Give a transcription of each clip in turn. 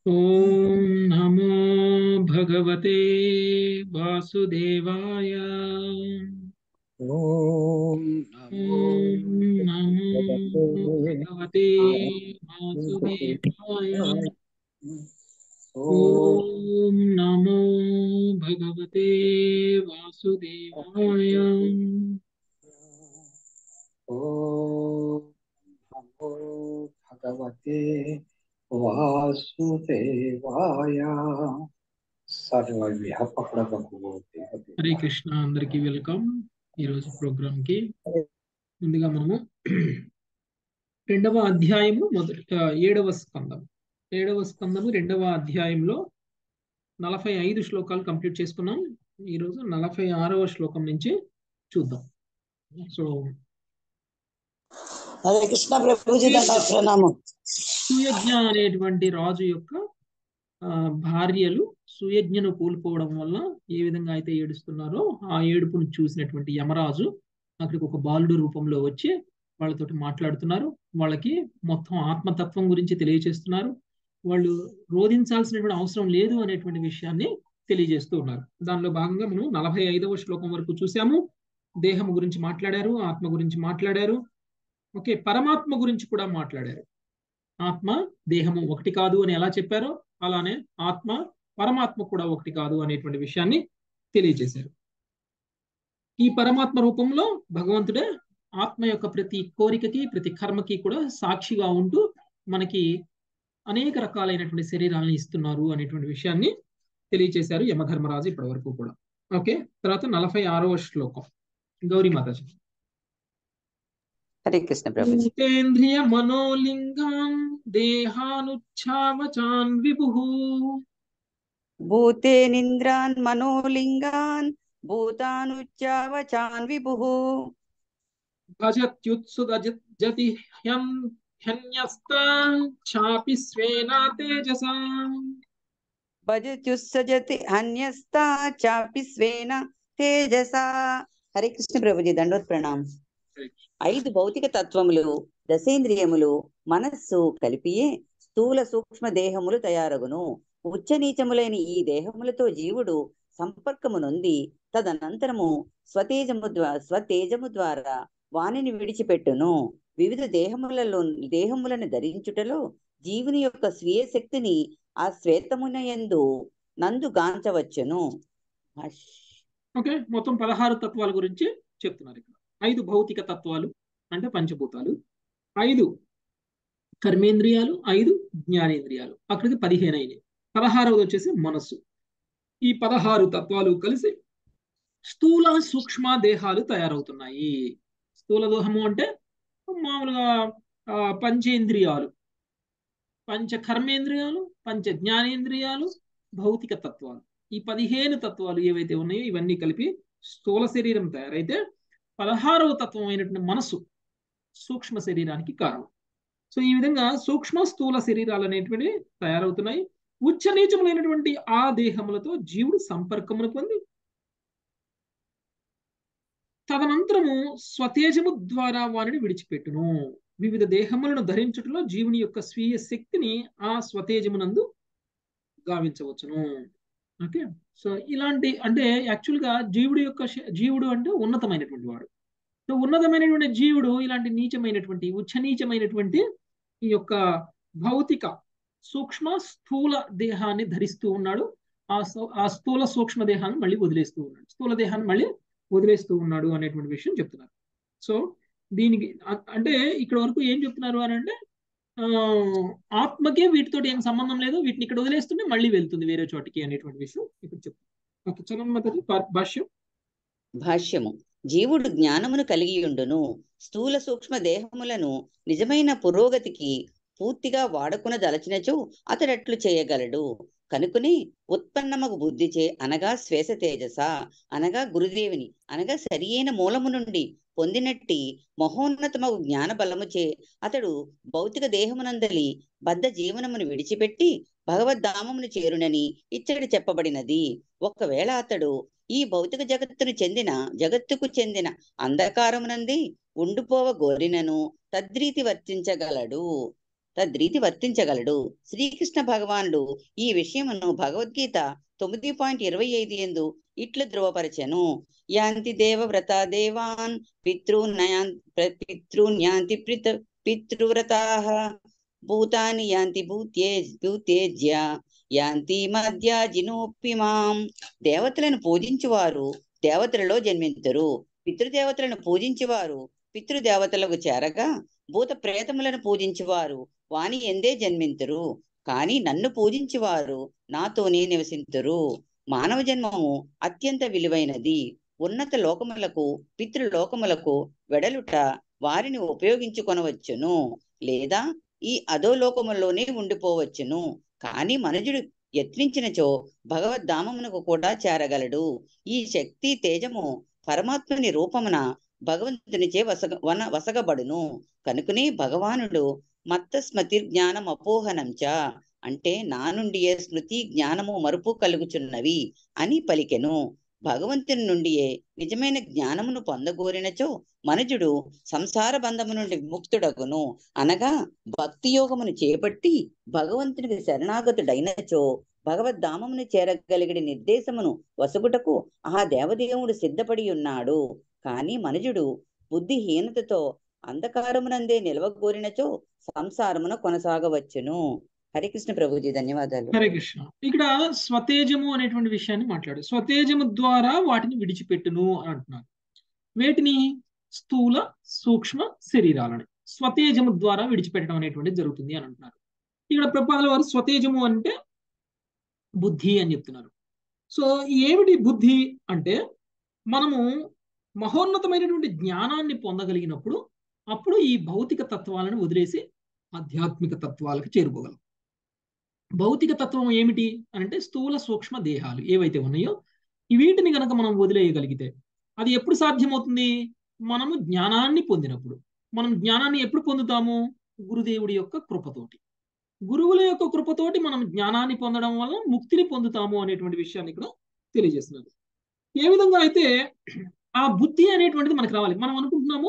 ఓం నమో భగవతే వాసుదేవాయ. ఓం నమో ఓం నమో భగవతే భగవతే వాసుదేవాయ. వాసుదేవాయ. ఓం ఓం నమో భగవతే వాసుదేవాయ. ఓం నమో భగవతే వాసుదేవాయ. సర్వవ్యాపకుడకు హరే కృష్ణ, అందరికీ వెల్కమ్ ఈరోజు ప్రోగ్రామ్కి. ముందుగా మనము రెండవ అధ్యాయము ఏడవ స్కందము రెండవ అధ్యాయంలో 45 శ్లోకాలు కంప్లీట్ చేసుకున్నాం. ఈరోజు 46వ శ్లోకం నుంచి చూద్దాం. సో హరే కృష్ణ ప్రభుజీ ప్రణామం. సుయజ్ఞ అనేటువంటి రాజు యొక్క భార్యలు సుయజ్ఞను కోల్పోవడం వల్ల ఏ విధంగా అయితే ఏడుస్తున్నారో ఆ ఏడుపును చూసినటువంటి యమరాజు అక్కడికి ఒక బాలుడు రూపంలో వచ్చి వాళ్ళతోటి మాట్లాడుతున్నారు. వాళ్ళకి మొత్తం ఆత్మతత్వం గురించి తెలియజేస్తున్నారు. వాళ్ళు రోధించాల్సినటువంటి అవసరం లేదు అనేటువంటి విషయాన్ని తెలియజేస్తూ ఉన్నారు. దానిలో భాగంగా మనం 45వ శ్లోకం వరకు చూసాము. దేహం గురించి మాట్లాడారు, ఆత్మ గురించి మాట్లాడారు, ఓకే, పరమాత్మ గురించి కూడా మాట్లాడారు. ఆత్మ దేహము ఒకటి కాదు అని ఎలా చెప్పారో అలానే ఆత్మ పరమాత్మ కూడా ఒకటి కాదు అనేటువంటి విషయాన్ని తెలియజేశారు. ఈ పరమాత్మ రూపంలో భగవంతుడే ఆత్మ యొక్క ప్రతి కోరికకి ప్రతి కర్మకి కూడా సాక్షిగా ఉంటూ మనకి అనేక రకాలైనటువంటి శరీరాలను ఇస్తున్నారు అనేటువంటి విషయాన్ని తెలియజేశారు యమధర్మరాజు ఇప్పటి వరకు కూడా. ఓకే, తర్వాత 46వ శ్లోకం గౌరీ మాతాజీ. హరే కృష్ణ ప్రభుజీ. భూతేంద్రియ మనోలింగాన్ దేహానుచ్ఛావచాన్ విభుః భూతేనింద్రాన్ మనోలింగాన్ భూతానుచ్చావచాన్ విభుః భజత్యుత్సుజతి హ్యన్యస్తాన్ చాపి స్వేనా తేజసా. భజత్యుస్సజతి అన్యస్తా చాపి స్వేన తేజసా. హరే కృష్ణ ప్రభుజీ, దండోత్ ప్రణామం. 5 భౌతిక తత్వములు, దశేంద్రియములు, మనస్సు కలిపియే స్థూల సూక్ష్మ దేహములు తయారగును. ఉచ్చ నీచములైన ఈ దేహములతో జీవుడు సంపర్కము నొంది తదనంతరము స్వతేజము ద్వారా వానిని విడిచిపెట్టును. వివిధ దేహములను ధరించుటలో జీవుని యొక్క స్వీయ శక్తిని ఆ శ్వేతమునయందు నందు గాంచవచ్చును. ఓకే, మొత్తం 16 తత్వాల గురించి చెప్తున్నారు ఇక్కడ. 5 భౌతిక తత్వాలు అంటే పంచభూతాలు, 5 కర్మేంద్రియాలు, 5 జ్ఞానేంద్రియాలు, అక్కడికి 15 అయినాయి. 16వది వచ్చేసి మనస్సు. ఈ 16 తత్వాలు కలిసి స్థూల సూక్ష్మ దేహాలు తయారవుతున్నాయి. స్థూల దేహము అంటే మామూలుగా పంచేంద్రియాలు, పంచ కర్మేంద్రియాలు, పంచ జ్ఞానేంద్రియాలు, భౌతిక తత్వాలు. ఈ 15 తత్వాలు ఏవైతే ఉన్నాయో ఇవన్నీ కలిపి స్థూల శరీరం తయారైతే 16వ తత్వం అయినటువంటి మనసు సూక్ష్మ శరీరానికి కారణం. సో ఈ విధంగా సూక్ష్మ స్థూల శరీరాలు అనేటువంటి తయారవుతున్నాయి. ఉచ్చ నీచములైనటువంటి ఆ దేహములతో జీవుడు సంపర్కమును పొంది తదనంతరము స్వతేజము ద్వారా వారిని విడిచిపెట్టును. వివిధ దేహములను ధరించుటలో జీవుని యొక్క స్వీయ శక్తిని ఆ స్వతేజమునందు గావించవచ్చును. ఓకే, సో ఇలాంటి అంటే యాక్చువల్గా జీవుడు అంటే ఉన్నతమైనటువంటి వాడు. సో ఉన్నతమైనటువంటి జీవుడు ఇలాంటి నీచమైనటువంటి ఉచ్చ నీచమైనటువంటి ఈ యొక్క భౌతిక సూక్ష్మ స్థూల దేహాన్ని ధరిస్తూ ఉన్నాడు. ఆ స్థూల సూక్ష్మ దేహాన్ని మళ్ళీ వదిలేస్తూ ఉన్నాడు, స్థూల దేహాన్ని మళ్ళీ వదిలేస్తూ ఉన్నాడు అనేటువంటి విషయం చెప్తున్నారు. సో దీనికి అంటే ఇక్కడ వరకు ఏం చెప్తున్నారు అని అంటే ఆత్మకే వీటితో ఏం సంబంధం లేదు, వీటిని ఇక్కడ వదిలేస్తుంటే మళ్ళీ వెళ్తుంది వేరే చోటికి అనేటువంటి విషయం ఇక్కడ చెప్తున్నారు. భాష్యము. జీవుడు జ్ఞానమును కలిగియుండును. స్థూల సూక్ష్మ దేహములను నిజమైన పురోగతికి పూర్తిగా వాడకున దలచినచో అతడట్లు చేయగలడు. కనుకుని ఉత్పన్నమగు బుద్ధిచే అనగా శ్వేత తేజస అనగా గురుదేవిని అనగా సరియైన మూలము నుండి పొందినట్టి మహోన్నతమగు జ్ఞాన బలముచే అతడు భౌతిక దేహమునందలి బద్ధ జీవనమును విడిచిపెట్టి భగవద్ధామమును చేరునని ఇచ్చడి చెప్పబడినది. ఒకవేళ అతడు ఈ భౌతిక జగత్తుకు చెందిన అంధకారమునంది ఉండిపోవ గోరినను తద్రీతి వర్తించగలడు. తద్రీతి వర్తించగలడు. శ్రీకృష్ణ భగవానుడు ఈ విషయమును భగవద్గీత 9.25 యందు ఇట్లు ధృవపరచెను. యాంతి దేవవ్రత దేవాన్ పితృన్యాంతి పితృవ్రతాః భూతాని యాంతి భూతేజ్య యాంతి మధ్యాజినోపి మాం. దేవతలను పూజించువారు దేవతలలో జన్మింతురు, పితృదేవతలను పూజించువారు పితృదేవతలకు చేరగా, భూత ప్రేతములను పూజించువారు వాని ఎందే జన్మింతురు. కాని నన్ను పూజించువారు నాతోనే నివసింతురు. మానవ జన్మము అత్యంత విలువైనది. ఉన్నత లోకములకు పితృలోకములకు వెడలుట వారిని ఉపయోగించుకొనవచ్చును, లేదా ఈ అధోలోకములోనే ఉండిపోవచ్చును. కాని మనుజుడు యత్నించినచో భగవద్ధామమునకు కూడా చేరగలడు. ఈ శక్తి తేజము పరమాత్మని రూపమున భగవంతునిచే వసగబడును. కనుకనే భగవానుడు మత్త స్మృతి జ్ఞానం అపోహనంచ అంటే నా నుండియే స్మృతి జ్ఞానము మరుపు కలుగుచున్నవి అని పలికెను. భగవంతుని నుండియే నిజమైన జ్ఞానమును పొందగోరినచో మనుజుడు సంసార బంధము నుండి విముక్తుడగును. అనగా భక్తి యోగమును చేపట్టి భగవంతునికి శరణాగతుడైనచో భగవద్ధామమును చేరగలిగిడి నిర్దేశమును వసగుటకు ఆ దేవదేవుడు సిద్ధపడి ఉన్నాడు. కాని మనుజుడు బుద్ధిహీనతతో అంధకారమునందే నిలవగోరినచో సంసారమున కొనసాగవచ్చును. హరే కృష్ణ ప్రభుజీ, ధన్యవాదాలు. హరే కృష్ణ. ఇక్కడ స్వతేజము అనేటువంటి విషయాన్ని మాట్లాడు. స్వతేజము ద్వారా వాటిని విడిచిపెట్టును అని అంటున్నారు. వేటిని? స్థూల సూక్ష్మ శరీరాలని స్వతేజము ద్వారా విడిచిపెట్టడం అనేటువంటిది జరుగుతుంది అని అంటున్నారు. ఇక్కడ ప్రభుపాదుల వారు స్వతేజము అంటే బుద్ధి అని చెప్తున్నారు. సో ఏమిటి బుద్ధి అంటే, మనము మహోన్నతమైనటువంటి జ్ఞానాన్ని పొందగలిగినప్పుడు అప్పుడు ఈ భౌతిక తత్వాలను వదిలేసి ఆధ్యాత్మిక తత్వాలకు చేరుకోగలం. భౌతిక తత్వం ఏమిటి అంటే స్థూల సూక్ష్మ దేహాలు ఏవైతే ఉన్నాయో వీటిని గనక మనం వదిలేయగలిగితే అది ఎప్పుడు సాధ్యమవుతుంది? మనము జ్ఞానాన్ని పొందినప్పుడు. మనం జ్ఞానాన్ని ఎప్పుడు పొందుతాము? గురుదేవుడి యొక్క కృపతోటి. గురువుల యొక్క కృపతోటి మనం జ్ఞానాన్ని పొందడం వల్ల ముక్తిని పొందుతాము అనేటువంటి విషయాన్ని ఇక్కడ తెలియజేస్తున్నారు. ఏ విధంగా అయితే ఆ బుద్ధి అనేటువంటిది మనకు రావాలి. మనం అనుకుంటున్నాము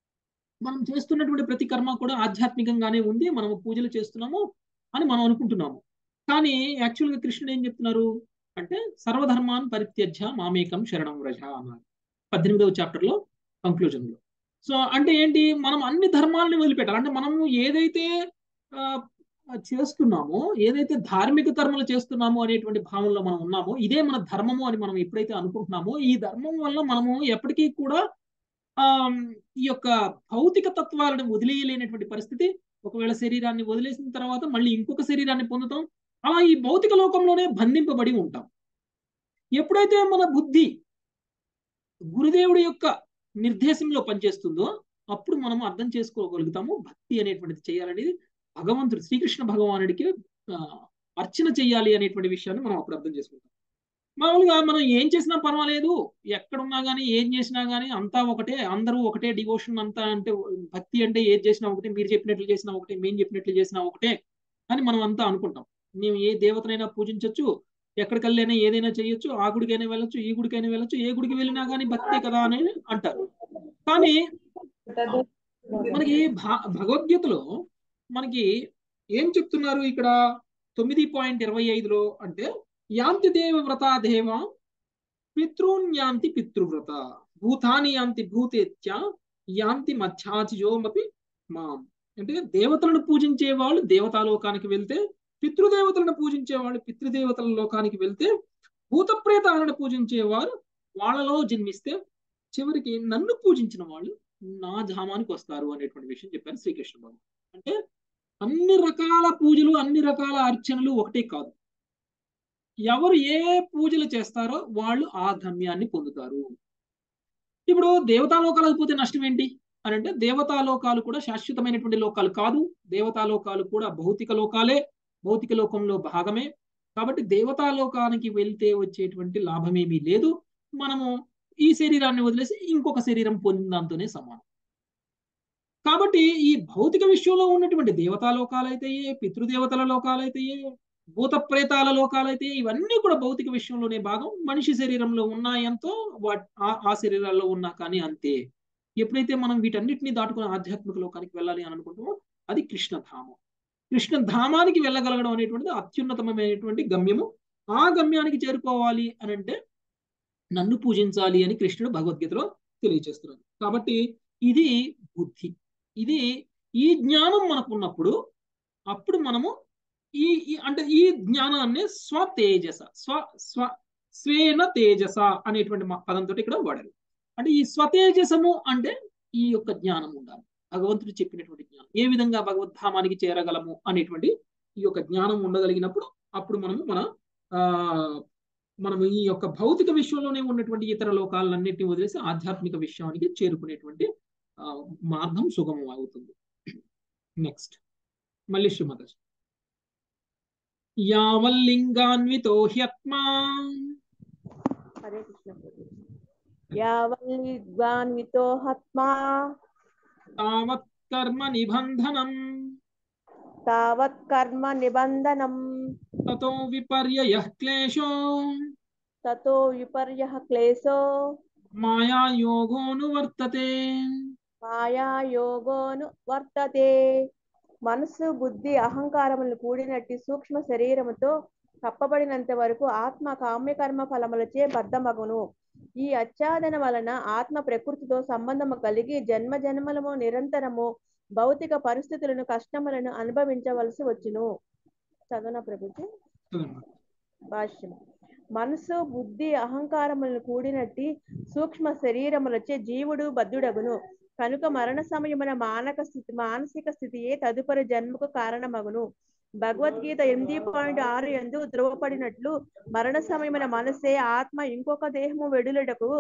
మనం చేస్తున్నటువంటి ప్రతి కర్మ కూడా ఆధ్యాత్మికంగానే ఉంది, మనము పూజలు చేస్తున్నాము అని మనం అనుకుంటున్నాము. కానీ యాక్చువల్గా కృష్ణుడు ఏం చెప్తున్నారు అంటే సర్వధర్మాన్ పరిత్యజ్య మామేకం శరణం వ్రజ అన్నారు 18వ చాప్టర్లో కంక్లూజన్లో. సో అంటే ఏంటి? మనం అన్ని ధర్మాలని వదిలిపెట్టాలి. అంటే మనము ఏదైతే చేస్తున్నామో, ఏదైతే ధార్మిక కర్మలు చేస్తున్నామో అనేటువంటి భావంలో మనం ఉన్నామో, ఇదే మన ధర్మము అని మనం ఎప్పుడైతే అనుకుంటున్నామో, ఈ ధర్మం వల్ల మనము ఎప్పటికీ కూడా ఈ యొక్క భౌతిక తత్వాలను వదిలేయలేనటువంటి పరిస్థితి. ఒకవేళ శరీరాన్ని వదిలేసిన తర్వాత మళ్ళీ ఇంకొక శరీరాన్ని పొందుతాం. అలా ఈ భౌతిక లోకంలోనే బంధింపబడి ఉంటాం. ఎప్పుడైతే మన బుద్ధి గురుదేవుడి యొక్క నిర్దేశంలో పనిచేస్తుందో అప్పుడు మనం అర్థం చేసుకోగలుగుతాము భక్తి అనేటువంటిది చేయాలనేది. భగవంతుడు శ్రీకృష్ణ భగవానుడికి అర్చన చేయాలి అనేటువంటి విషయాన్ని మనం అప్పుడు అర్థం చేసుకుంటాం. మామూలుగా మనం ఏం చేసినా పర్వాలేదు, ఎక్కడున్నా కానీ ఏం చేసినా కానీ అంతా ఒకటే, అందరూ ఒకటే, డివోషన్ అంతా అంటే భక్తి అంటే ఏది చేసినా ఒకటే, మీరు చెప్పినట్లు చేసినా ఒకటే, మేము చెప్పినట్లు చేసినా ఒకటే అని మనం అంతా అనుకుంటాం. మేము ఏ దేవతనైనా పూజించవచ్చు, ఎక్కడికెళ్ళైనా ఏదైనా చేయొచ్చు, ఆ గుడికైనా వెళ్ళొచ్చు, ఈ గుడికైనా వెళ్ళొచ్చు, ఏ గుడికి వెళ్ళినా కానీ భక్తే కదా అని అంటారు. కానీ మనకి భగవద్గీతలో మనకి ఏం చెప్తున్నారు ఇక్కడ 9.25లో అంటే యాంతి దేవవ్రత దేవ పితృన్యాంతి పితృవ్రత భూతాని యాంతి భూతేత్య యాంతి మధ్యాచిజోమపి మాం. అంటే దేవతలను పూజించే వాళ్ళు దేవతాలోకానికి వెళ్తే, పితృదేవతలను పూజించే వాళ్ళు పితృదేవతల లోకానికి వెళ్తే, భూత ప్రేతాలను పూజించేవారు వాళ్ళలో జన్మిస్తే, చివరికి నన్ను పూజించిన వాళ్ళు నా ధామానికి వస్తారు అనేటువంటి విషయం చెప్పారు శ్రీకృష్ణ భగవాన్. అంటే అన్ని రకాల పూజలు, అన్ని రకాల అర్చనలు ఒకటే కాదు. ఎవరు ఏ పూజలు చేస్తారో వాళ్ళు ఆ గమ్యాన్ని పొందుతారు. ఇప్పుడు దేవతాలోకాలకు పోతే నష్టం ఏంటి అని అంటే, దేవతాలోకాలు కూడా శాశ్వతమైనటువంటి లోకాలు కాదు. దేవతాలోకాలు కూడా భౌతిక లోకాలే, భౌతిక లోకంలో భాగమే. కాబట్టి దేవతాలోకానికి వెళ్తే వచ్చేటువంటి లాభమేమీ లేదు. మనము ఈ శరీరాన్ని వదిలేసి ఇంకొక శరీరం పొందినంతోనే సమానం. కాబట్టి ఈ భౌతిక విశ్వంలో ఉన్నటువంటి దేవతాలోకాలైతే, పితృదేవతల లోకాలైతే, భూత ప్రేతాల లోకాలైతే, ఇవన్నీ కూడా భౌతిక విశ్వంలోనే భాగం. మనిషి శరీరంలో ఉన్నాయంతో ఆ శరీరాల్లో ఉన్నా కానీ అంతే. ఎప్పుడైతే మనం వీటన్నిటిని దాటుకుని ఆధ్యాత్మిక లోకానికి వెళ్ళాలి అని అనుకుంటామో అది కృష్ణధామం. కృష్ణ ధామానికి వెళ్ళగలగడం అనేటువంటిది అత్యున్నతమైనటువంటి గమ్యము. ఆ గమ్యానికి చేరుకోవాలి అని అంటే నన్ను పూజించాలి అని కృష్ణుడు భగవద్గీతలో తెలియజేస్తున్నాడు. కాబట్టి ఇది బుద్ధి. ఇది ఈ జ్ఞానం మనకు ఉన్నప్పుడు అప్పుడు మనము అంటే ఈ జ్ఞానాన్ని స్వతేజస స్వేన తేజస అనేటువంటి పదంతో ఇక్కడ వాడారు. అంటే ఈ స్వతేజసము అంటే ఈ యొక్క జ్ఞానం ఉండాలి. భగవంతుడు చెప్పినటువంటి జ్ఞానం, ఏ విధంగా భగవద్ధామానికి చేరగలము అనేటువంటి ఈ యొక్క జ్ఞానం ఉండగలిగినప్పుడు అప్పుడు మనము ఈ యొక్క భౌతిక విశ్వంలోనే ఉన్నటువంటి ఇతర లోకాలన్నింటినీ వదిలేసి ఆధ్యాత్మిక విషయానికి చేరుకునేటువంటి మార్గం సుగమం అవుతుంది. నెక్స్ట్ మళ్ళీ శ్రీమత యావల్లింగాన్వితో హ్యత్మా హరే కృష్ణ యావల్లింగాన్వితో హత్మా తావత్ కర్మ నిబంధనం తతో విపర్యయః క్లేశో మాయాయోగోనువర్తతే. మనసు బుద్ధి అహంకారములను కూడినట్టి సూక్ష్మ శరీరముతో కప్పబడినంత వరకు ఆత్మ కామ్యకర్మ ఫలములచే బద్ధమగును. ఈ అచ్ఛాదన వలన ఆత్మ ప్రకృతితో సంబంధము కలిగి జన్మ జన్మలము నిరంతరము భౌతిక పరిస్థితులను కష్టములను అనుభవించవలసి వచ్చును. చదువున ప్రభుజీ. భాష్యం. మనసు బుద్ధి అహంకారములను కూడినట్టి సూక్ష్మ శరీరములచే జీవుడు బద్ధుడగును. కనుక మరణ సమయమున మానసిక స్థితియే తదుపరి జన్మకు కారణమగును. భగవద్గీత 8.6 యందు ధ్రువపడినట్లు మరణ సమయమున మనసే ఆత్మ ఇంకొక దేహము వెడులటకు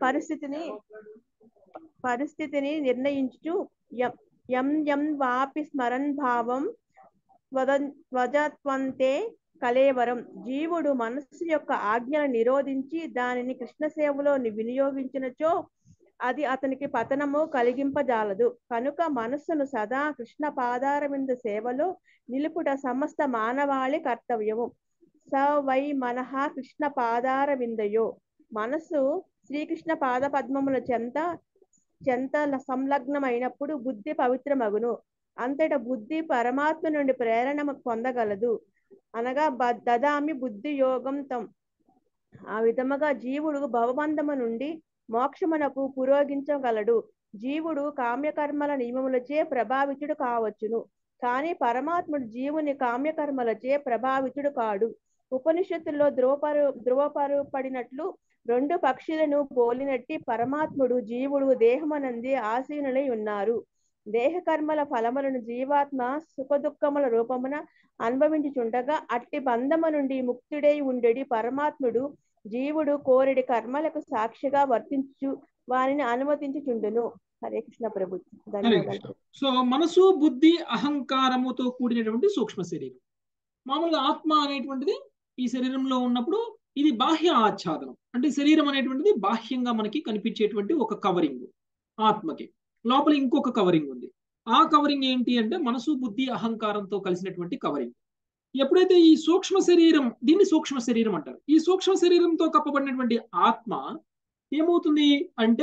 పరిస్థితిని నిర్ణయించు యం వాపి స్మరన్ భావం త్వజత్వంతే కలేవరం. జీవుడు మనస్సు యొక్క ఆజ్ఞలను నిరోధించి దానిని కృష్ణ సేవలో వినియోగించినచో అది అతనికి పతనము కలిగింపజాలదు. కనుక మనస్సును సదా కృష్ణ పాదారవింద సేవలో నిలుపుట సమస్త మానవాళి కర్తవ్యము. స వై మనః కృష్ణ పాదారవిందయో. మనస్సు శ్రీకృష్ణ పాద పద్మముల చెంత సంలగ్నమైనప్పుడు బుద్ధి పవిత్రమగును. అంతటా బుద్ధి పరమాత్మ నుండి ప్రేరణ పొందగలదు. అనగా దదామి బుద్ధి యోగం తం. ఆ విధముగా జీవుడు భవబంధము నుండి మోక్షమునకు పురోగించగలడు. జీవుడు కామ్యకర్మల నియమములచే ప్రభావితుడు కావచ్చును, కానీ పరమాత్ముడు జీవుని కామ్యకర్మలచే ప్రభావితుడు కాడు. ఉపనిషత్తుల్లో ధ్రువపరపడినట్లు రెండు పక్షులను పోలినట్టి పరమాత్ముడు జీవుడు దేహమనంది ఆసీనులై ఉన్నారు. దేహ కర్మల ఫలములను జీవాత్మ సుఖదుఖముల రూపమున అనుభవించుచుండగా అట్టి బంధము నుండి ముక్తుడై ఉండేడి పరమాత్ముడు జీవుడు కోరిడి కర్మలకు సాక్షిగా వర్తించు వారిని అనుమతించుచుండును. హరే కృష్ణ ప్రభు. ధన్యవాదాలు. సో మనసు బుద్ధి అహంకారముతో కూడినటువంటి సూక్ష్మ శరీరం. మామూలుగా ఆత్మ అనేటువంటిది ఈ శరీరంలో ఉన్నప్పుడు ఇది బాహ్య ఆచ్ఛాదనం. అంటే శరీరం అనేటువంటిది బాహ్యంగా మనకి కనిపించేటువంటి ఒక కవరింగ్. ఆత్మకి లోపల ఇంకొక కవరింగ్ ఉంది. ఆ కవరింగ్ ఏంటి అంటే మనసు బుద్ధి అహంకారంతో కలిసినటువంటి కవరింగ్. ఎప్పుడైతే ఈ సూక్ష్మ శరీరం, దీన్ని సూక్ష్మ శరీరం అంటారు, ఈ సూక్ష్మ శరీరంతో కప్పబడినటువంటి ఆత్మ ఏమవుతుంది అంటే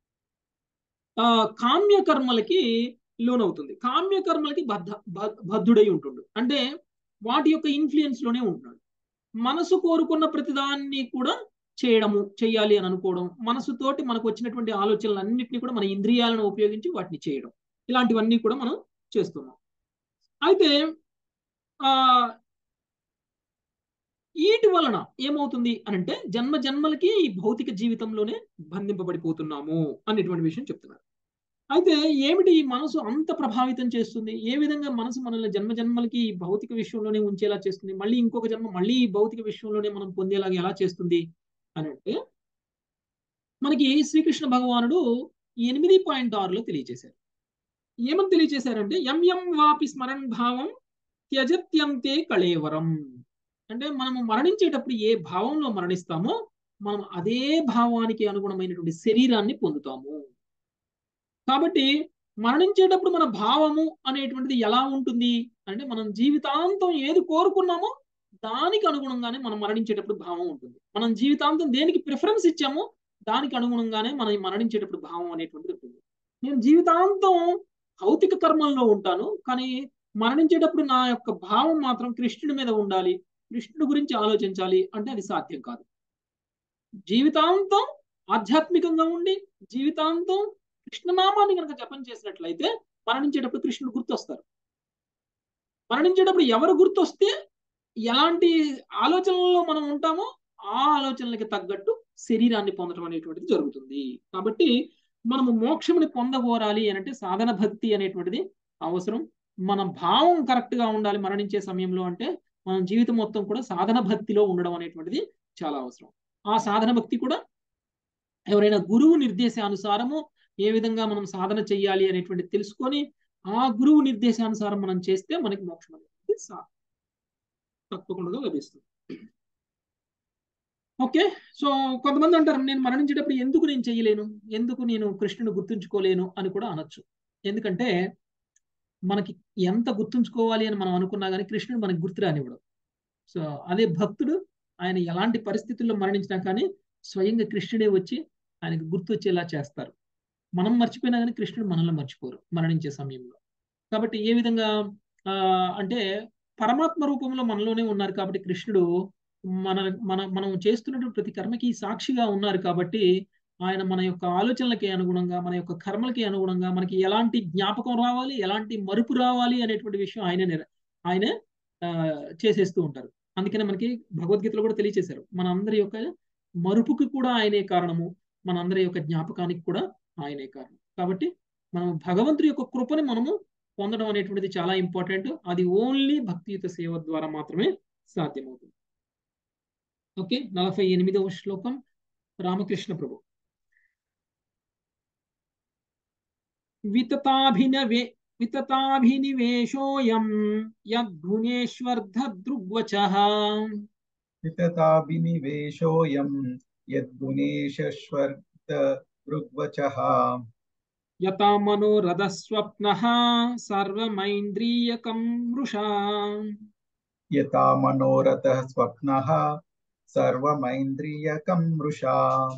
కామ్యకర్మలకి లోనవుతుంది. కామ్యకర్మలకి బద్ధుడై ఉంటుండు. అంటే వాటి యొక్క ఇన్ఫ్లుయెన్స్ లోనే ఉంటున్నాడు. మనసు కోరుకున్న ప్రతిదాన్ని కూడా చెయ్యాలి అని అనుకోవడం, మనసుతోటి మనకు వచ్చినటువంటి ఆలోచనలన్నింటినీ కూడా మన ఇంద్రియాలను ఉపయోగించి వాటిని చేయడం, ఇలాంటివన్నీ కూడా మనం చేస్తున్నాం. అయితే వీటి వలన ఏమవుతుంది అనంటే జన్మ జన్మలకి ఈ భౌతిక జీవితంలోనే బంధింపబడిపోతున్నాము అనేటువంటి విషయం చెప్తున్నారు. అయితే ఏమిటి ఈ మనసు అంత ప్రభావితం చేస్తుంది? ఏ విధంగా మనసు మనల్ని జన్మ జన్మలకి ఈ భౌతిక విషయంలోనే ఉంచేలా చేస్తుంది? మళ్ళీ ఇంకొక జన్మ మళ్ళీ ఈ భౌతిక విషయంలోనే మనం పొందేలాగా ఎలా చేస్తుంది అని అంటే మనకి శ్రీకృష్ణ భగవానుడు 8.6లో తెలియజేశారు. ఏమని తెలియజేశారంటే ఎం వాపి స్మరణ్ భావం త్యజత్యంతే కళేవరం. అంటే మనము మరణించేటప్పుడు ఏ భావంలో మరణిస్తామో మనం అదే భావానికి అనుగుణమైనటువంటి శరీరాన్ని పొందుతాము. కాబట్టి మరణించేటప్పుడు మన భావము అనేటువంటిది ఎలా ఉంటుంది అంటే మనం జీవితాంతం ఏది కోరుకున్నామో దానికి అనుగుణంగానే మనం మరణించేటప్పుడు భావం ఉంటుంది. మనం జీవితాంతం దేనికి ప్రిఫరెన్స్ ఇచ్చామో దానికి అనుగుణంగానే మనం మరణించేటప్పుడు భావం అనేటువంటిది ఉంటుంది. నేను జీవితాంతం భౌతిక కర్మల్లో ఉంటాను, కానీ మరణించేటప్పుడు నా యొక్క భావం మాత్రం కృష్ణుడి మీద ఉండాలి, కృష్ణుడి గురించి ఆలోచించాలి అంటే అది సాధ్యం కాదు. జీవితాంతం ఆధ్యాత్మికంగా ఉండి జీవితాంతం కృష్ణనామాన్ని కనుక జపం చేసినట్లయితే మరణించేటప్పుడు కృష్ణుడు గుర్తొస్తారు. మరణించేటప్పుడు ఎవరు గుర్తొస్తే ఎలాంటి ఆలోచనల్లో మనం ఉంటామో ఆ ఆలోచనలకి తగ్గట్టు శరీరాన్ని పొందడం అనేటువంటిది జరుగుతుంది. కాబట్టి మనము మోక్షముని పొందగోరాలి అని అంటే సాధన భక్తి అనేటువంటిది అవసరం. మన భావం కరెక్ట్ గా ఉండాలి మరణించే సమయంలో అంటే మనం జీవితం మొత్తం కూడా సాధన భక్తిలో ఉండడం అనేటువంటిది చాలా అవసరం. ఆ సాధన భక్తి కూడా ఎవరైనా గురువు నిర్దేశానుసారము ఏ విధంగా మనం సాధన చెయ్యాలి అనేటువంటి తెలుసుకొని ఆ గురువు నిర్దేశానుసారం మనం చేస్తే మనకి మోక్షం అనేది తప్పకుండా లభిస్తుంది. ఓకే, సో కొంతమంది అంటారు నేను మరణించేటప్పుడు ఎందుకు నేను చెయ్యలేను, ఎందుకు నేను కృష్ణుని గుర్తుంచుకోలేను అని కూడా అనొచ్చు. ఎందుకంటే మనకి ఎంత గుర్తుంచుకోవాలి అని మనం అనుకున్నా కానీ కృష్ణుడు మనకి గుర్తు రానివ్వడు. సో అదే భక్తుడు ఆయన ఎలాంటి పరిస్థితుల్లో మరణించినా కానీ స్వయంగా కృష్ణుడే వచ్చి ఆయనకు గుర్తు వచ్చేలా చేస్తారు. మనం మర్చిపోయినా కానీ కృష్ణుడు మనల్ని మర్చిపోరు మరణించే సమయంలో. కాబట్టి ఏ విధంగా అంటే పరమాత్మ రూపంలో మనలోనే ఉన్నారు కాబట్టి కృష్ణుడు మనం చేస్తున్నటువంటి ప్రతి కర్మకి సాక్షిగా ఉన్నారు కాబట్టి ఆయన మన యొక్క ఆలోచనలకి అనుగుణంగా మన యొక్క కర్మలకి అనుగుణంగా మనకి ఎలాంటి జ్ఞాపకం రావాలి ఎలాంటి మరుపు రావాలి అనేటువంటి విషయం ఆయనే చేసేస్తూ ఉంటారు. అందుకనే మనకి భగవద్గీతలో కూడా తెలియచేశారు మన అందరి యొక్క మరుపుకి కూడా ఆయనే కారణము, మన అందరి యొక్క జ్ఞాపకానికి కూడా ఆయనే కారణం. కాబట్టి మనం భగవంతుడి యొక్క కృపని మనము పొందడం అనేటువంటిది చాలా ఇంపార్టెంట్. అది ఓన్లీ భక్తియుత సేవ ద్వారా మాత్రమే సాధ్యమవుతుంది. ఓకే, 48వ శ్లోకం రామకృష్ణ ప్రభు. వితతాభినివేశోయం యద్గుణేశ్వర్ధదృగ్వచః వితతాభినివేశోయం యద్గుణేశ్వర్ధదృగ్వచః యతా మనోరథస్వప్నః సర్వమైంద్రియకం మృషా. యతా మనోరథః స్వప్నః సర్వమైంద్రియకం మృషా.